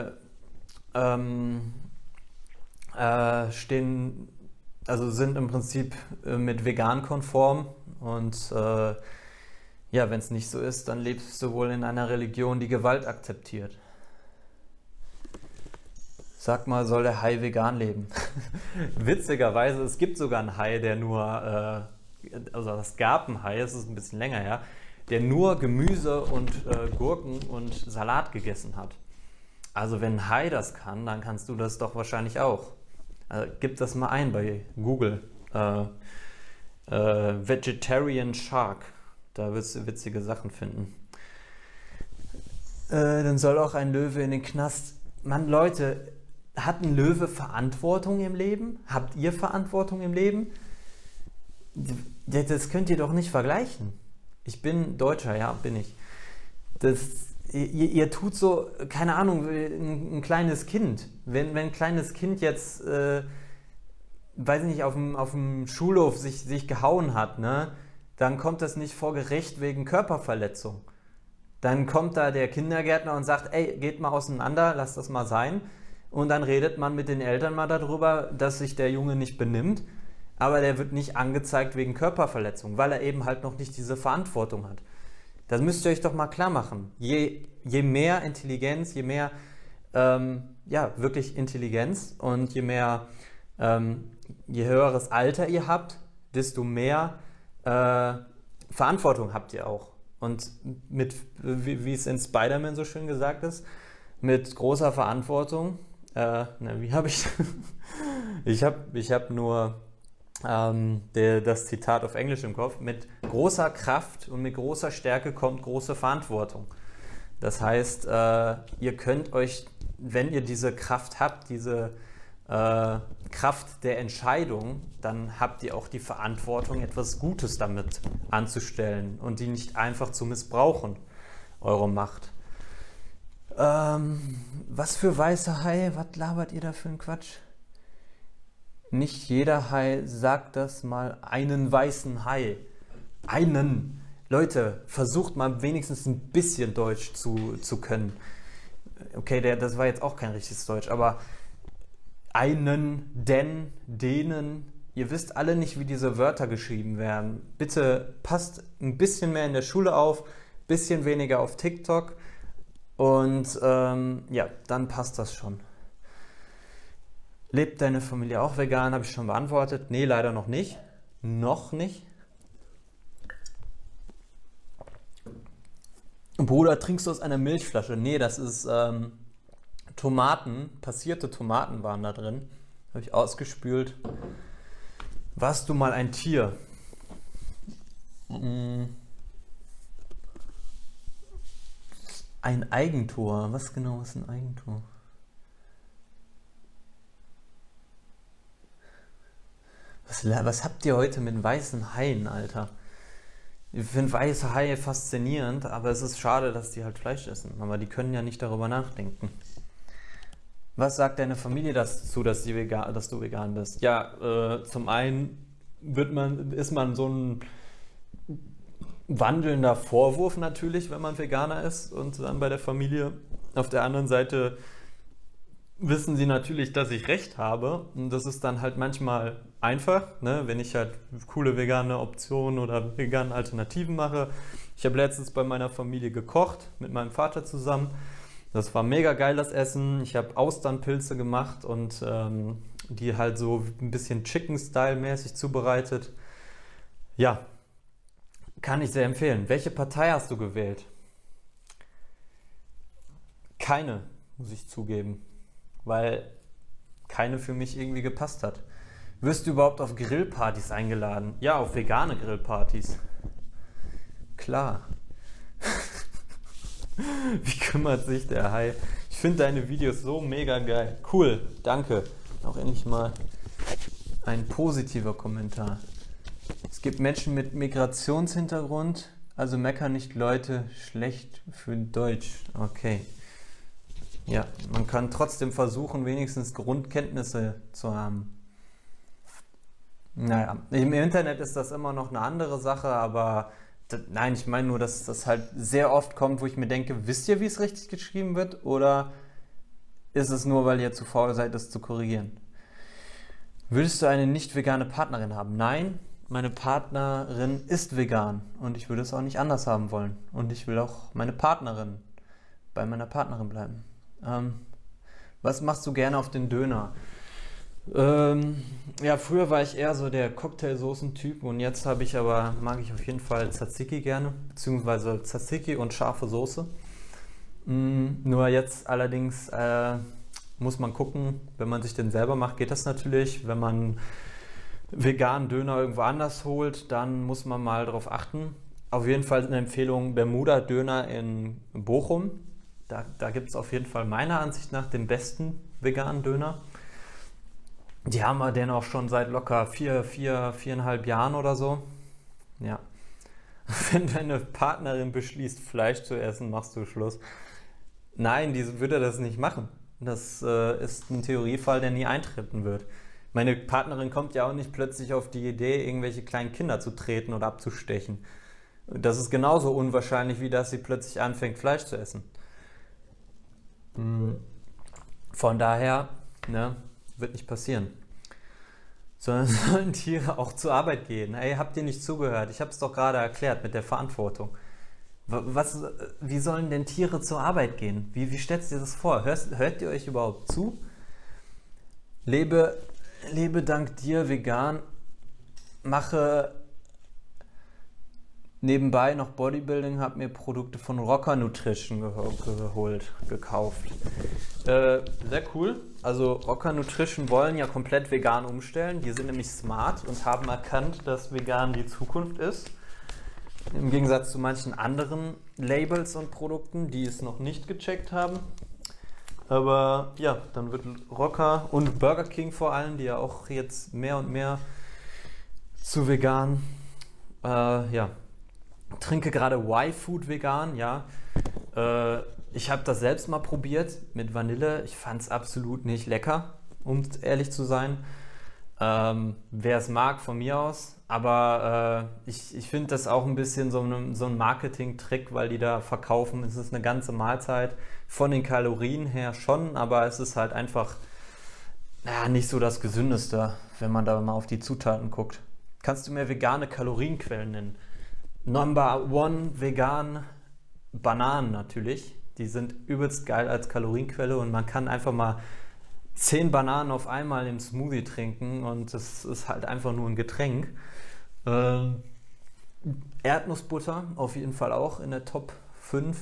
also sind im Prinzip mit vegan konform und ja, wenn es nicht so ist, dann lebst du wohl in einer Religion, die Gewalt akzeptiert. Sag mal, soll der Hai vegan leben? Witzigerweise, es gibt sogar einen Hai, der nur, also es gab einen Hai, es ist ein bisschen länger her, der nur Gemüse und Gurken und Salat gegessen hat. Also wenn ein Hai das kann, dann kannst du das doch wahrscheinlich auch. Also, gib das mal ein bei Google. Vegetarian Shark. Da wirst du witzige Sachen finden. Dann soll auch ein Löwe in den Knast. Mann, Leute, hat ein Löwe Verantwortung im Leben? Habt ihr Verantwortung im Leben? Das könnt ihr doch nicht vergleichen. Ich bin Deutscher, ja, bin ich. Ihr tut so, keine Ahnung, ein kleines Kind. Wenn ein kleines Kind jetzt, weiß ich nicht, auf dem Schulhof sich gehauen hat, ne, dann kommt das nicht vor Gericht wegen Körperverletzung. Dann kommt da der Kindergärtner und sagt, ey, geht mal auseinander, lasst das mal sein. Und dann redet man mit den Eltern mal darüber, dass sich der Junge nicht benimmt. Aber der wird nicht angezeigt wegen Körperverletzung, weil er eben halt noch nicht diese Verantwortung hat. Das müsst ihr euch doch mal klar machen. Je mehr Intelligenz, je mehr wirklich Intelligenz und je höheres Alter ihr habt, desto mehr Verantwortung habt ihr auch. Und wie es in Spider-Man so schön gesagt ist, mit großer Verantwortung, wie habe ich ich habe nur das Zitat auf Englisch im Kopf, mit großer Kraft und mit großer Stärke kommt große Verantwortung. Das heißt, ihr könnt euch, wenn ihr diese Kraft habt, diese Kraft der Entscheidung, dann habt ihr auch die Verantwortung, etwas Gutes damit anzustellen und die nicht einfach zu missbrauchen, eure Macht. Was für weiße Hai? Was labert ihr da für einen Quatsch? Nicht jeder Hai sagt das mal, einen weißen Hai. Einen. Leute, versucht mal wenigstens ein bisschen Deutsch zu können. Okay, das war jetzt auch kein richtiges Deutsch, aber einen, den, denen. Ihr wisst alle nicht, wie diese Wörter geschrieben werden. Bitte passt ein bisschen mehr in der Schule auf, ein bisschen weniger auf TikTok und dann passt das schon. Lebt deine Familie auch vegan? Habe ich schon beantwortet. Nee, leider noch nicht. Noch nicht. Bruder, trinkst du aus einer Milchflasche? Nee, das ist Tomaten, passierte Tomaten waren da drin. Habe ich ausgespült. Warst du mal ein Tier? Ein Eigentor. Was genau ist ein Eigentor? Was habt ihr heute mit weißen Haien, Alter? Ich finde weiße Haie faszinierend, aber es ist schade, dass die halt Fleisch essen. Aber die können ja nicht darüber nachdenken. Was sagt deine Familie dazu, dass du vegan bist? Ja, zum einen ist man so ein wandelnder Vorwurf natürlich, wenn man Veganer ist und dann bei der Familie. Auf der anderen Seite wissen sie natürlich, dass ich recht habe und das ist dann halt manchmal einfach, ne, wenn ich halt coole vegane Optionen oder vegane Alternativen mache. Ich habe letztens bei meiner Familie gekocht, mit meinem Vater zusammen. Das war mega geil, das Essen. Ich habe Austernpilze gemacht und die halt so ein bisschen Chicken-Style-mäßig zubereitet. Ja, kann ich sehr empfehlen. Welche Partei hast du gewählt? Keine, muss ich zugeben, weil keine für mich irgendwie gepasst hat. Wirst du überhaupt auf Grillpartys eingeladen? Ja, auf vegane Grillpartys. Klar. Wie kümmert sich der Hai? Ich finde deine Videos so mega geil. Cool, danke. Auch endlich mal ein positiver Kommentar. Es gibt Menschen mit Migrationshintergrund, also meckern nicht Leute schlecht für Deutsch. Okay. Ja, man kann trotzdem versuchen, wenigstens Grundkenntnisse zu haben. Naja, im Internet ist das immer noch eine andere Sache, aber nein, ich meine nur, dass das halt sehr oft kommt, wo ich mir denke, wisst ihr, wie es richtig geschrieben wird? Oder ist es nur, weil ihr zu faul seid, das zu korrigieren? Würdest du eine nicht vegane Partnerin haben? Nein, meine Partnerin ist vegan und ich würde es auch nicht anders haben wollen. Und ich will auch bei meiner Partnerin bleiben. Was machst du gerne auf den Döner? Ja, früher war ich eher so der Cocktailsoßen-Typ und jetzt mag ich auf jeden Fall Tzatziki gerne, beziehungsweise Tzatziki und scharfe Soße. Nur jetzt allerdings muss man gucken, wenn man sich den selber macht, geht das natürlich. Wenn man veganen Döner irgendwo anders holt, dann muss man mal darauf achten. Auf jeden Fall eine Empfehlung, Bermuda-Döner in Bochum. Da gibt es auf jeden Fall meiner Ansicht nach den besten veganen Döner. Die haben wir den auch schon seit locker 4,5 Jahren oder so. Ja. Wenn deine Partnerin beschließt, Fleisch zu essen, machst du Schluss. Nein, die würde das nicht machen. Das ist ein Theoriefall, der nie eintreten wird. Meine Partnerin kommt ja auch nicht plötzlich auf die Idee, irgendwelche kleinen Kinder zu treten oder abzustechen. Das ist genauso unwahrscheinlich, wie dass sie plötzlich anfängt, Fleisch zu essen. Von daher, ne, wird nicht passieren. Sondern sollen Tiere auch zur Arbeit gehen. Ey, habt ihr nicht zugehört? Ich habe es doch gerade erklärt mit der Verantwortung. Wie sollen denn Tiere zur Arbeit gehen? Wie stellst du dir das vor? Hört ihr euch überhaupt zu? Lebe dank dir vegan, mache nebenbei noch Bodybuilding, habe mir Produkte von Rocker Nutrition gekauft. Sehr cool. Also Rocker Nutrition wollen ja komplett vegan umstellen. Die sind nämlich smart und haben erkannt, dass vegan die Zukunft ist. Im Gegensatz zu manchen anderen Labels und Produkten, die es noch nicht gecheckt haben. Aber ja, dann wird Rocker und Burger King vor allem, die ja auch jetzt mehr und mehr zu vegan, trinke gerade Y-Food vegan, ja. Ich habe das selbst mal probiert mit Vanille. Ich fand es absolut nicht lecker, um ehrlich zu sein. Wer es mag, von mir aus. Aber ich finde das auch ein bisschen so ein Marketing-Trick, weil die da verkaufen, es ist eine ganze Mahlzeit. Von den Kalorien her schon, aber es ist halt einfach nicht so das Gesündeste, wenn man da mal auf die Zutaten guckt. Kannst du mir vegane Kalorienquellen nennen? Number one vegan Bananen natürlich. Die sind übelst geil als Kalorienquelle und man kann einfach mal 10 Bananen auf einmal im Smoothie trinken und das ist halt einfach nur ein Getränk. Erdnussbutter auf jeden Fall auch in der Top 5.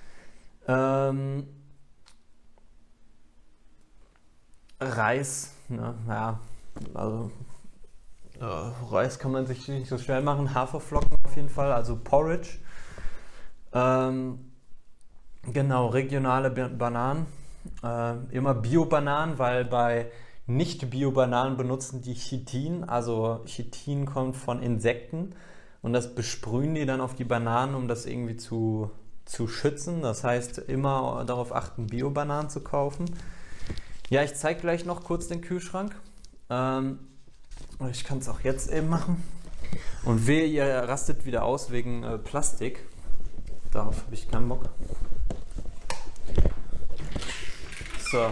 Reis, ne, ja, also Reis kann man sich nicht so schnell machen. Haferflocken auf jeden Fall, also Porridge. Genau, regionale Bananen. Immer Bio-Bananen, weil bei Nicht-Bio-Bananen benutzen die Chitin. Also Chitin kommt von Insekten und das besprühen die dann auf die Bananen, um das irgendwie zu schützen. Das heißt, immer darauf achten, Bio-Bananen zu kaufen. Ja, ich zeige gleich noch kurz den Kühlschrank. Ich kann es auch jetzt eben machen. Und wehe, ihr rastet wieder aus wegen Plastik. Darauf habe ich keinen Bock. So.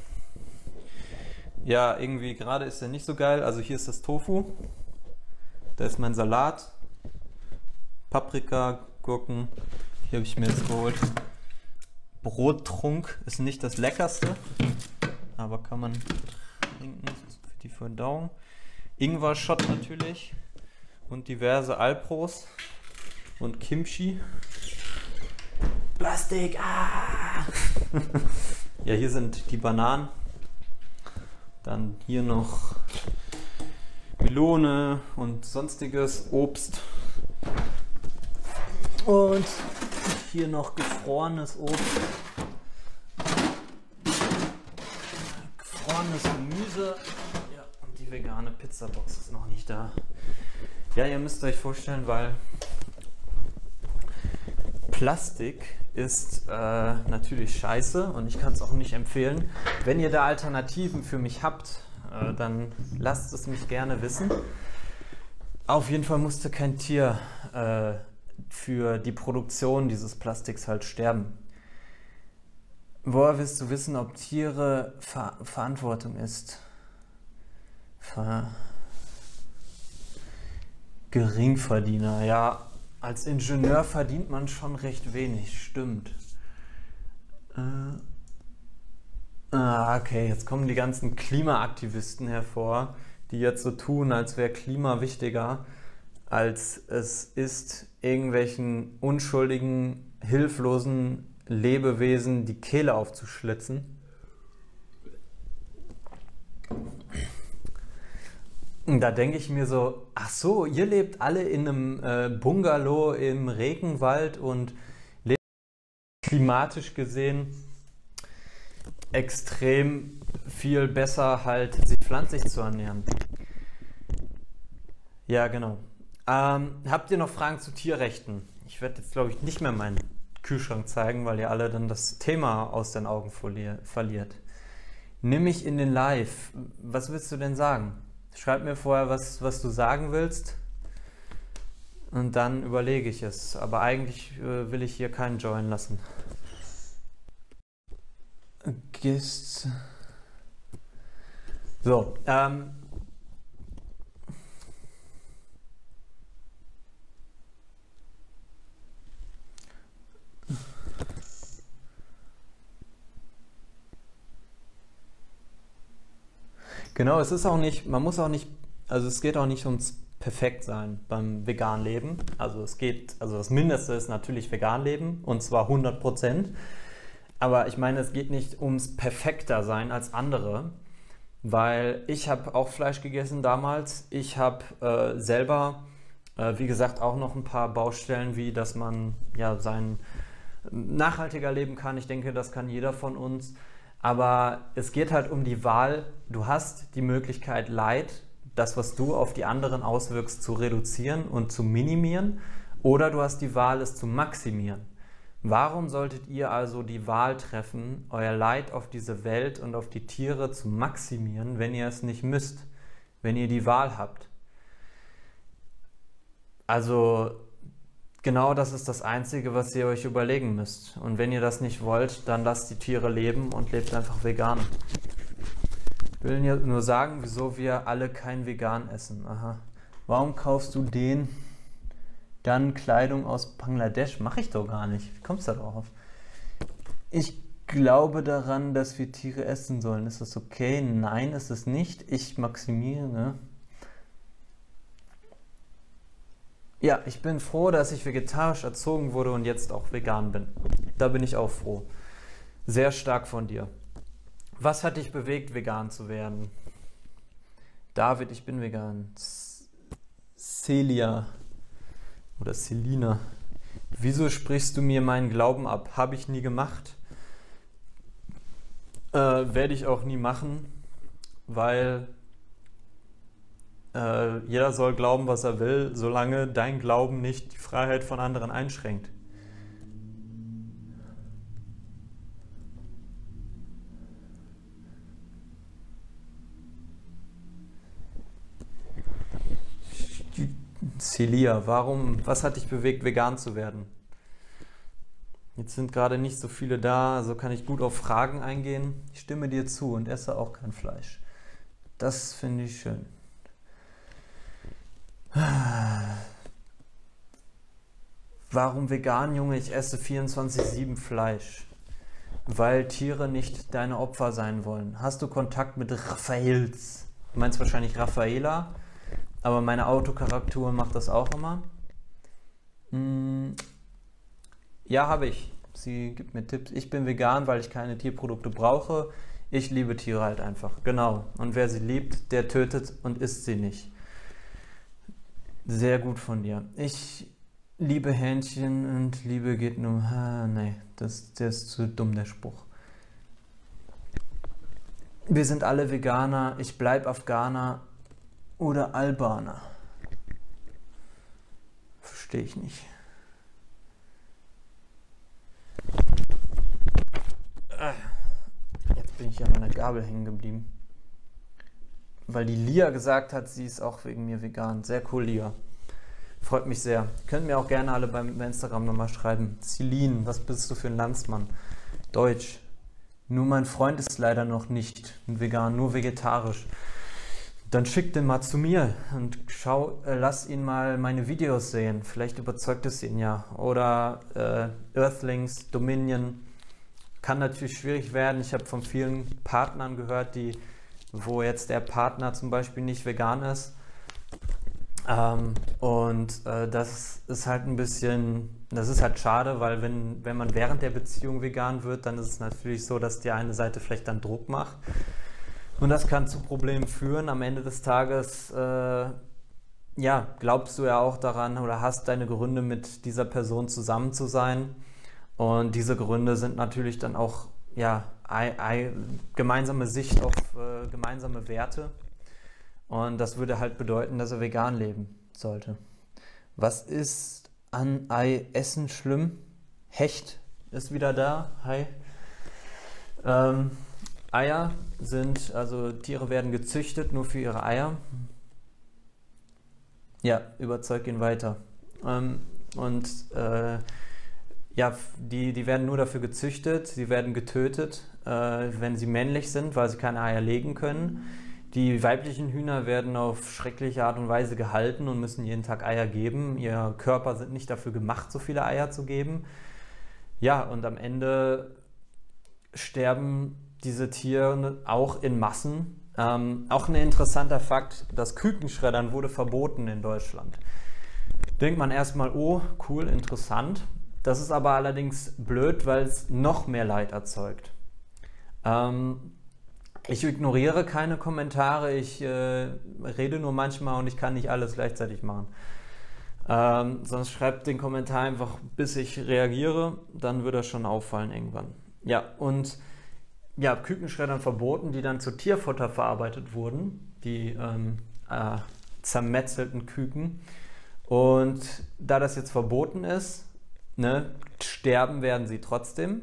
Ja, irgendwie gerade ist der nicht so geil. Also hier ist das Tofu. Da ist mein Salat. Paprika, Gurken. Hier habe ich mir jetzt geholt. Brottrunk ist nicht das leckerste, aber kann man trinken für die Verdauung. Ingwer-Shot natürlich und diverse Alpros und Kimchi. Plastik! Ah! Ja, hier sind die Bananen. Dann hier noch Melone und sonstiges Obst. Und hier noch gefrorenes Obst. Gefrorenes Gemüse. Ja, und die vegane Pizzabox ist noch nicht da. Ja, ihr müsst euch vorstellen, weil Plastik ist natürlich scheiße und ich kann es auch nicht empfehlen. Wenn ihr da Alternativen für mich habt, dann lasst es mich gerne wissen. Auf jeden Fall musste kein Tier für die Produktion dieses Plastiks halt sterben. Woher willst du wissen, ob Tiere Verantwortung ist? Geringverdiener, ja. Als Ingenieur verdient man schon recht wenig, stimmt. Ah, okay, jetzt kommen die ganzen Klimaaktivisten hervor, die jetzt so tun, als wäre Klima wichtiger, als es ist, irgendwelchen unschuldigen, hilflosen Lebewesen die Kehle aufzuschlitzen. Und da denke ich mir so, ach so, ihr lebt alle in einem Bungalow im Regenwald und lebt klimatisch gesehen extrem viel besser halt, sich pflanzlich zu ernähren. Ja, genau. Habt ihr noch Fragen zu Tierrechten? Ich werde jetzt, glaube ich, nicht mehr meinen Kühlschrank zeigen, weil ihr alle dann das Thema aus den Augen verliert. Nimm mich in den Live. Was willst du denn sagen? Schreib mir vorher, was du sagen willst und dann überlege ich es. Aber eigentlich will ich hier keinen joinen lassen. Gist. So, genau, es ist auch nicht, man muss auch nicht, also es geht auch nicht ums Perfektsein beim veganen Leben. Also es geht, also das Mindeste ist natürlich vegan leben und zwar 100%. Aber ich meine, es geht nicht ums perfekter sein als andere, weil ich habe auch Fleisch gegessen damals. Ich habe selber, wie gesagt, auch noch ein paar Baustellen, wie dass man ja sein nachhaltiger leben kann. Ich denke, das kann jeder von uns. Aber es geht halt um die Wahl. Du hast die Möglichkeit, Leid, das, was du auf die anderen auswirkst, zu reduzieren und zu minimieren. Oder du hast die Wahl, es zu maximieren. Warum solltet ihr also die Wahl treffen, euer Leid auf diese Welt und auf die Tiere zu maximieren, wenn ihr es nicht müsst, wenn ihr die Wahl habt? Also genau das ist das Einzige, was ihr euch überlegen müsst. Und wenn ihr das nicht wollt, dann lasst die Tiere leben und lebt einfach vegan. Ich will nur sagen, wieso wir alle kein Vegan essen. Aha. Warum kaufst du den? Dann Kleidung aus Bangladesch? Mache ich doch gar nicht. Wie kommst du da drauf? Ich glaube daran, dass wir Tiere essen sollen. Ist das okay? Nein, ist es nicht. Ich maximiere. Ne? Ja, ich bin froh, dass ich vegetarisch erzogen wurde und jetzt auch vegan bin. Da bin ich auch froh. Sehr stark von dir. Was hat dich bewegt, vegan zu werden? David, ich bin vegan. Celia. Oder Selina, wieso sprichst du mir meinen Glauben ab? Habe ich nie gemacht. Werde ich auch nie machen, weil jeder soll glauben, was er will, solange dein Glauben nicht die Freiheit von anderen einschränkt. Celia, was hat dich bewegt, vegan zu werden? Jetzt sind gerade nicht so viele da, also kann ich gut auf Fragen eingehen. Ich stimme dir zu und esse auch kein Fleisch. Das finde ich schön. Warum vegan, Junge? Ich esse 24/7 Fleisch. Weil Tiere nicht deine Opfer sein wollen. Hast du Kontakt mit Raphaels? Du meinst wahrscheinlich Raffaela? Aber meine Autokorrektur macht das auch immer. Ja, habe ich. Sie gibt mir Tipps. Ich bin vegan, weil ich keine Tierprodukte brauche. Ich liebe Tiere halt einfach. Genau. Und wer sie liebt, der tötet und isst sie nicht. Sehr gut von dir. Ich liebe Hähnchen und Liebe geht nur... nee, der ist zu dumm, der Spruch. Wir sind alle Veganer. Ich bleib Afghaner. Oder Albaner? Verstehe ich nicht. Jetzt bin ich an meiner Gabel hängen geblieben. Weil die Lia gesagt hat, sie ist auch wegen mir vegan. Sehr cool, Lia. Freut mich sehr. Könnt mir auch gerne alle beim Instagram nochmal schreiben. Celine, was bist du für ein Landsmann? Deutsch. Nur mein Freund ist leider noch nicht vegan, nur vegetarisch. Dann schick den mal zu mir und lass ihn mal meine Videos sehen. Vielleicht überzeugt es ihn ja. Oder Earthlings, Dominion. kann natürlich schwierig werden. Ich habe von vielen Partnern gehört, wo jetzt der Partner zum Beispiel nicht vegan ist. Das ist halt ein bisschen, das ist halt schade, weil wenn man während der Beziehung vegan wird, dann ist es natürlich so, dass die eine Seite vielleicht dann Druck macht. Und das kann zu Problemen führen. Am Ende des Tages, glaubst du ja auch daran oder hast deine Gründe, mit dieser Person zusammen zu sein. Und diese Gründe sind natürlich dann auch, gemeinsame Sicht auf gemeinsame Werte. Und das würde halt bedeuten, dass er vegan leben sollte. Was ist an Essen schlimm? Hecht ist wieder da. Hi. Eier also Tiere werden gezüchtet nur für ihre Eier. Ja, überzeug ihn weiter. Die werden nur dafür gezüchtet, sie werden getötet, wenn sie männlich sind, weil sie keine Eier legen können. Die weiblichen Hühner werden auf schreckliche Art und Weise gehalten und müssen jeden Tag Eier geben. Ihr Körper sind nicht dafür gemacht, so viele Eier zu geben. Ja, und am Ende sterben diese Tiere auch in Massen. Auch ein interessanter Fakt, das Kükenschreddern wurde verboten in Deutschland. Denkt man erstmal, oh, cool, interessant. Das ist aber allerdings blöd, weil es noch mehr Leid erzeugt. Ich ignoriere keine Kommentare, ich rede nur manchmal und ich kann nicht alles gleichzeitig machen. Sonst schreibt den Kommentar einfach, bis ich reagiere, dann wird das schon auffallen irgendwann. Ja, und ja, Kükenschreddern verboten, die dann zu Tierfutter verarbeitet wurden, die zermetzelten Küken. Und da das jetzt verboten ist, sterben werden sie trotzdem.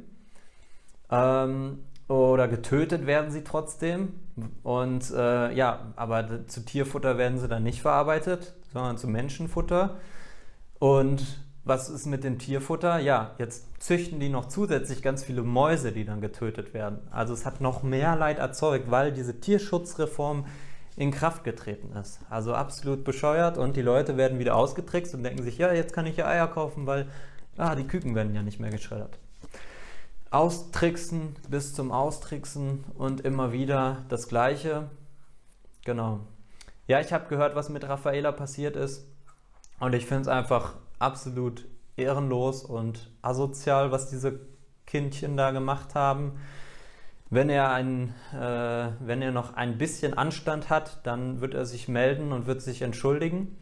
Oder getötet werden sie trotzdem. Und aber zu Tierfutter werden sie dann nicht verarbeitet, sondern zu Menschenfutter. Und was ist mit dem Tierfutter? Ja, jetzt züchten die noch zusätzlich ganz viele Mäuse, die dann getötet werden. Also es hat noch mehr Leid erzeugt, weil diese Tierschutzreform in Kraft getreten ist. Also absolut bescheuert und die Leute werden wieder ausgetrickst und denken sich, ja, jetzt kann ich ja Eier kaufen, weil die Küken werden ja nicht mehr geschreddert. Austricksen bis zum Austricksen und immer wieder das Gleiche. Genau. Ja, ich habe gehört, was mit Raffaela passiert ist und ich finde es einfach absolut ehrenlos und asozial, was diese Kindchen da gemacht haben. Wenn er noch ein bisschen Anstand hat, dann wird er sich melden und wird sich entschuldigen.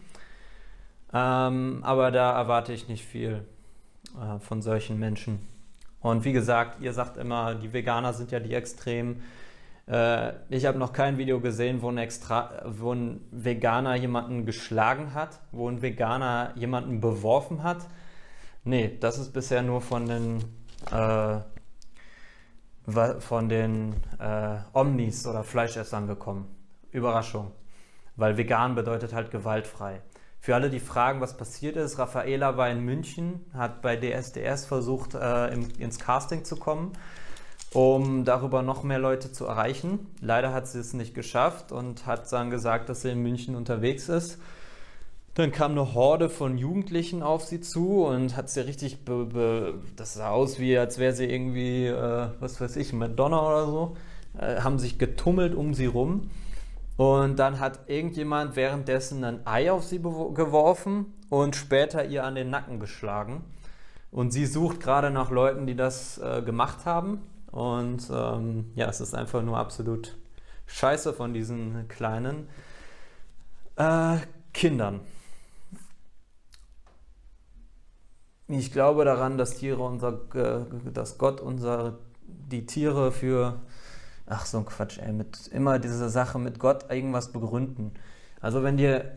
Aber da erwarte ich nicht viel von solchen Menschen. Und wie gesagt, ihr sagt immer, die Veganer sind ja die Extremen. Ich habe noch kein Video gesehen, wo ein Veganer jemanden geschlagen hat, wo ein Veganer jemanden beworfen hat. Nee, das ist bisher nur von den Omnis oder Fleischessern gekommen. Überraschung. Weil vegan bedeutet halt gewaltfrei. Für alle, die fragen, was passiert ist, Raffaela war in München, hat bei DSDS versucht, ins Casting zu kommen, um darüber noch mehr Leute zu erreichen. Leider hat sie es nicht geschafft und hat dann gesagt, dass sie in München unterwegs ist. Dann kam eine Horde von Jugendlichen auf sie zu und hat sie richtig, das sah aus wie, als wäre sie irgendwie, was weiß ich, Madonna oder so, haben sich getummelt um sie rum. Und dann hat irgendjemand währenddessen ein Ei auf sie geworfen und später ihr an den Nacken geschlagen. Und sie sucht gerade nach Leuten, die das gemacht haben. Und es ist einfach nur absolut scheiße von diesen kleinen Kindern. Ich glaube daran, dass Gott die Tiere für, ach so ein Quatsch, mit immer diese Sache mit Gott irgendwas begründen. Also wenn dir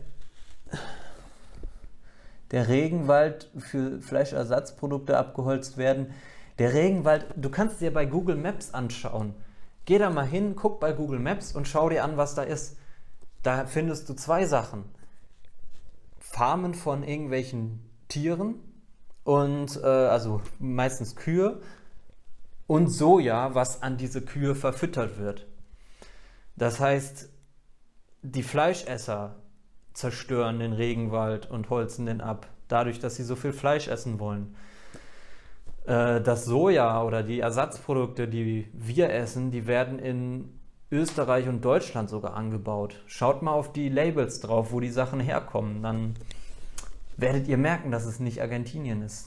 der Regenwald für Fleischersatzprodukte abgeholzt werden, der Regenwald, du kannst dir bei Google Maps anschauen. Geh da mal hin, guck bei Google Maps und schau dir an, was da ist. Da findest du zwei Sachen. Farmen von irgendwelchen Tieren und also meistens Kühe und Soja, was an diese Kühe verfüttert wird. Das heißt, die Fleischesser zerstören den Regenwald und holzen den ab, dadurch, dass sie so viel Fleisch essen wollen. Das Soja oder die Ersatzprodukte, die wir essen, die werden in Österreich und Deutschland sogar angebaut. Schaut mal auf die Labels drauf, wo die Sachen herkommen. Dann werdet ihr merken, dass es nicht Argentinien ist.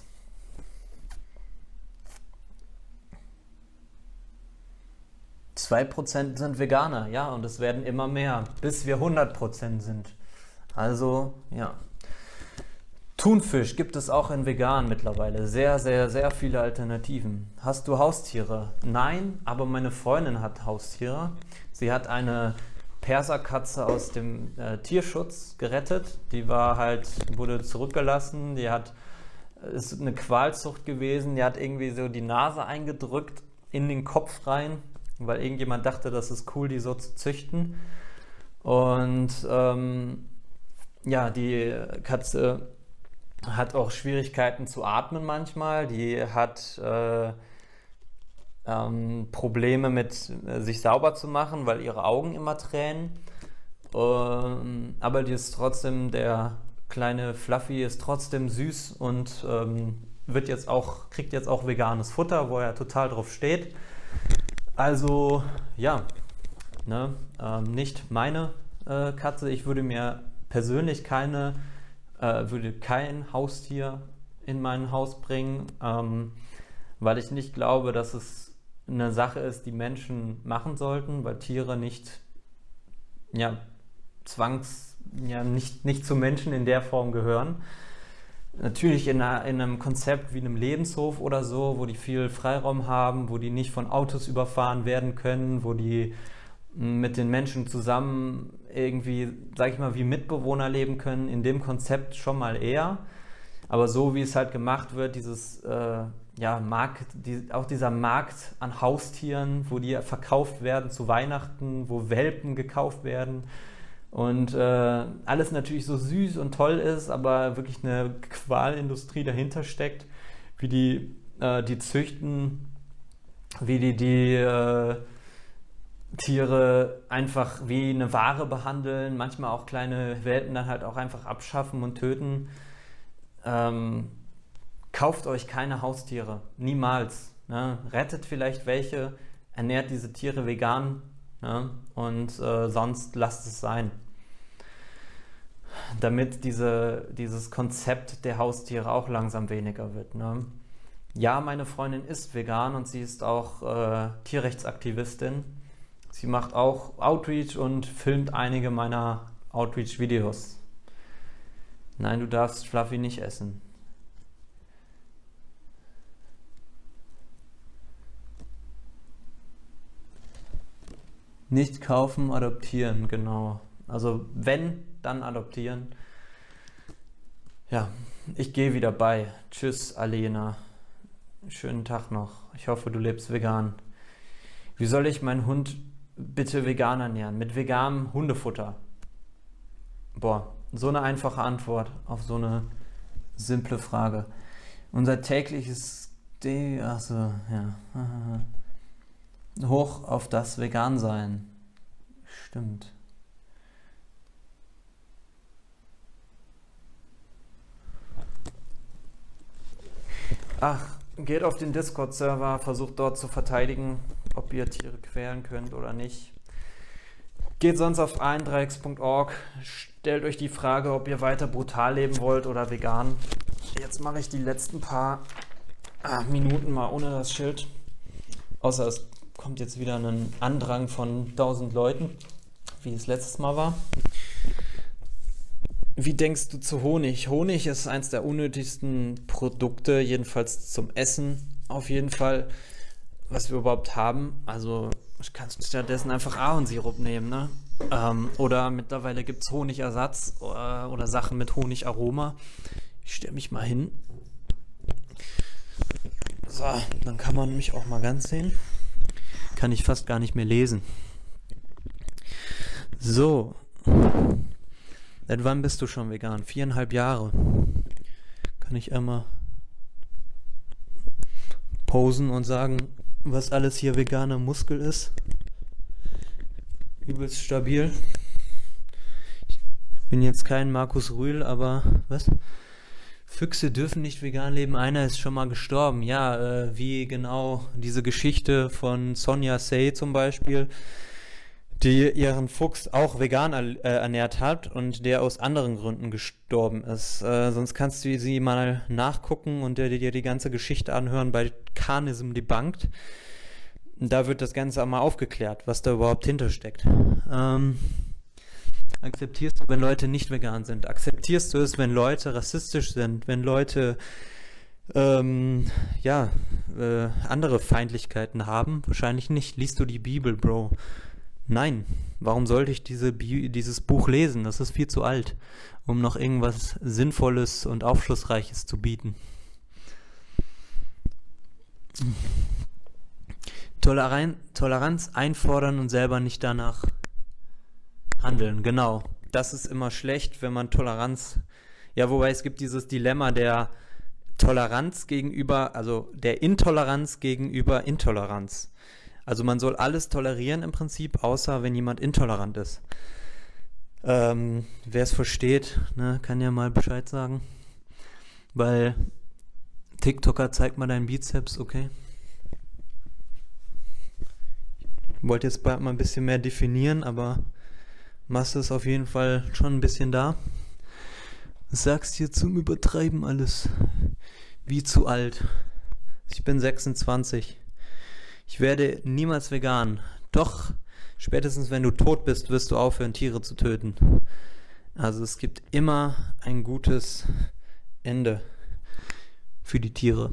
%2 sind Veganer, ja, und es werden immer mehr, bis wir 100% sind. Also, ja. Thunfisch gibt es auch in vegan mittlerweile. Sehr, sehr, sehr viele Alternativen. Hast du Haustiere? Nein, aber meine Freundin hat Haustiere. Sie hat eine Perserkatze aus dem Tierschutz gerettet. Die wurde zurückgelassen. Ist eine Qualzucht gewesen. Die hat irgendwie so die Nase eingedrückt in den Kopf rein, weil irgendjemand dachte, das ist cool, die so zu züchten. Und ja, die Katze hat auch Schwierigkeiten zu atmen manchmal. Die hat Probleme mit sich sauber zu machen, weil ihre Augen immer tränen. Aber die ist trotzdem, der kleine Fluffy ist trotzdem süß und kriegt jetzt auch veganes Futter, wo er total drauf steht. Also ja, ne, nicht meine Katze. Ich würde mir persönlich würde kein Haustier in mein Haus bringen, weil ich nicht glaube, dass es eine Sache ist, die Menschen machen sollten, weil Tiere nicht nicht zu Menschen in der Form gehören. Natürlich in einem Konzept wie einem Lebenshof oder so, wo die viel Freiraum haben, wo die nicht von Autos überfahren werden können, wo die mit den Menschen zusammen irgendwie, sag ich mal, wie Mitbewohner leben können, in dem Konzept schon mal eher. Aber so wie es halt gemacht wird, auch dieser Markt an Haustieren, wo die verkauft werden zu Weihnachten, wo Welpen gekauft werden und alles natürlich so süß und toll ist, aber wirklich eine Qualindustrie dahinter steckt, wie die züchten, wie die Tiere einfach wie eine Ware behandeln, manchmal auch kleine Welpen dann halt auch einfach abschaffen und töten. Kauft euch keine Haustiere, niemals. Ne? Rettet vielleicht welche, ernährt diese Tiere vegan, ne? Und sonst lasst es sein. Damit dieses Konzept der Haustiere auch langsam weniger wird. Ne? Ja, meine Freundin ist vegan und sie ist auch Tierrechtsaktivistin. Sie macht auch Outreach und filmt einige meiner Outreach-Videos. Nein, du darfst Fluffy nicht essen. Nicht kaufen, adoptieren, genau. Also wenn, dann adoptieren. Ja, ich gehe wieder bei. Tschüss, Alena. Schönen Tag noch. Ich hoffe, du lebst vegan. Wie soll ich meinen Hund bitte vegan ernähren? Mit veganem Hundefutter. Boah, so eine einfache Antwort auf so eine simple Frage. Unser tägliches hoch auf das Vegan-Sein. Stimmt. Ach, geht auf den Discord-Server, versucht dort zu verteidigen, ob ihr Tiere quälen könnt oder nicht. Geht sonst auf eindreiex.org, stellt euch die Frage, ob ihr weiter brutal leben wollt oder vegan. Jetzt mache ich die letzten paar Minuten mal ohne das Schild. Außer es kommt jetzt wieder ein Andrang von 1000 Leuten, wie es letztes Mal war. Wie denkst du zu Honig? Honig ist eins der unnötigsten Produkte, jedenfalls zum Essen auf jeden Fall, was wir überhaupt haben. Also kannst du stattdessen einfach Ahornsirup nehmen, ne? Oder mittlerweile gibt es Honigersatz oder Sachen mit Honigaroma. Ich stelle mich mal hin. So, dann kann man mich auch mal ganz sehen. Kann ich fast gar nicht mehr lesen. So. Seit wann bist du schon vegan? 4,5 Jahre. Kann ich einmal posen und sagen, was alles hier veganer Muskel ist? Übelst stabil. Ich bin jetzt kein Markus Rühl, aber was? Füchse dürfen nicht vegan leben, einer ist schon mal gestorben. Ja, wie genau diese Geschichte von Sonja Say zum Beispiel, die ihren Fuchs auch vegan ernährt hat und der aus anderen Gründen gestorben ist. Sonst kannst du sie mal nachgucken und dir die ganze Geschichte anhören bei Carnism Debunked. Da wird das Ganze einmal aufgeklärt, was da überhaupt hintersteckt. Akzeptierst du, wenn Leute nicht vegan sind? Akzeptierst du es, wenn Leute rassistisch sind, wenn Leute andere Feindlichkeiten haben? Wahrscheinlich nicht. Liest du die Bibel, Bro? Nein. Warum sollte ich dieses Buch lesen? Das ist viel zu alt, um noch irgendwas Sinnvolles und Aufschlussreiches zu bieten. Toleranz einfordern und selber nicht danach handeln, genau. Das ist immer schlecht, wenn man Toleranz... Ja, wobei es gibt dieses Dilemma der Toleranz gegenüber, also der Intoleranz gegenüber Intoleranz. Also man soll alles tolerieren im Prinzip, außer wenn jemand intolerant ist. Wer es versteht, ne, kann ja mal Bescheid sagen. Weil TikToker, zeig mal deinen Bizeps, okay? Ich wollte jetzt bald mal ein bisschen mehr definieren, aber Masse ist auf jeden Fall schon ein bisschen da. Was sagst du hier zum Übertreiben alles? Wie zu alt. Ich bin 26. Ich werde niemals vegan. Doch, spätestens wenn du tot bist, wirst du aufhören, Tiere zu töten. Also es gibt immer ein gutes Ende für die Tiere.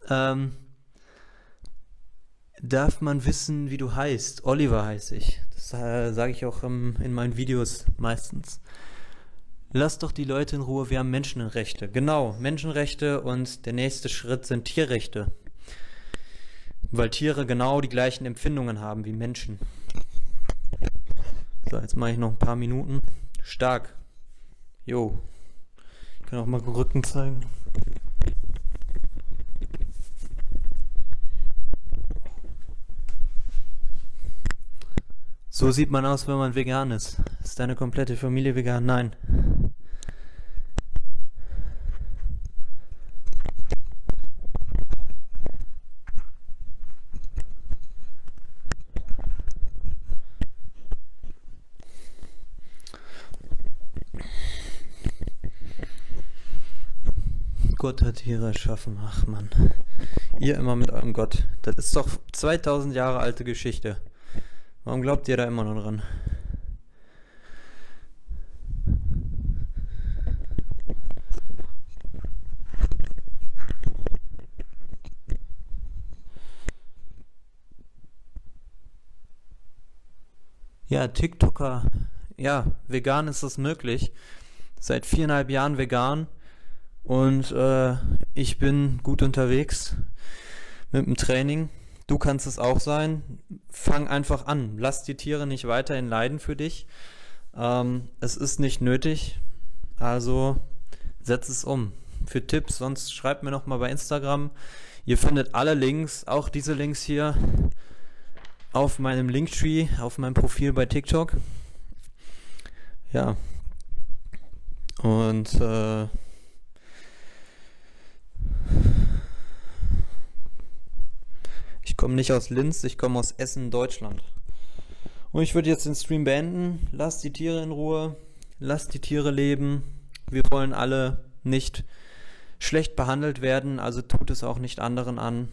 Darf man wissen, wie du heißt? Oliver heiße ich. Das sage ich auch in meinen Videos meistens. Lass doch die Leute in Ruhe, wir haben Menschenrechte. Genau, Menschenrechte, und der nächste Schritt sind Tierrechte. Weil Tiere genau die gleichen Empfindungen haben wie Menschen. So, jetzt mache ich noch ein paar Minuten. Stark. Jo. Ich kann auch mal Rücken zeigen. So sieht man aus, wenn man vegan ist. Ist deine komplette Familie vegan? Nein. Gott hat Tiere erschaffen. Ach Mann. Ihr immer mit eurem Gott. Das ist doch 2000 Jahre alte Geschichte. Warum glaubt ihr da immer noch dran? Ja, TikToker. Ja, vegan ist das möglich. Seit 4,5 Jahren vegan. Und ich bin gut unterwegs mit dem Training. Du kannst es auch sein. Fang einfach an. Lass die Tiere nicht weiterhin leiden für dich. Es ist nicht nötig. Also setz es um. Für Tipps, sonst schreibt mir noch mal bei Instagram. Ihr findet alle Links, auch diese Links hier, auf meinem Linktree, auf meinem Profil bei TikTok. Ja. Und ich komme nicht aus Linz, ich komme aus Essen, Deutschland. Und ich würde jetzt den Stream beenden. Lasst die Tiere in Ruhe. Lasst die Tiere leben. Wir wollen alle nicht schlecht behandelt werden, also tut es auch nicht anderen an.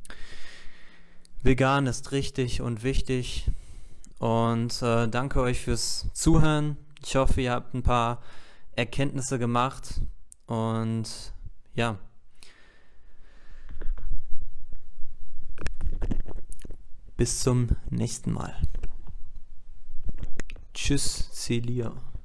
Vegan ist richtig und wichtig. Und danke euch fürs Zuhören. Ich hoffe, ihr habt ein paar Erkenntnisse gemacht. Und ja. Bis zum nächsten Mal. Tschüss, Celia.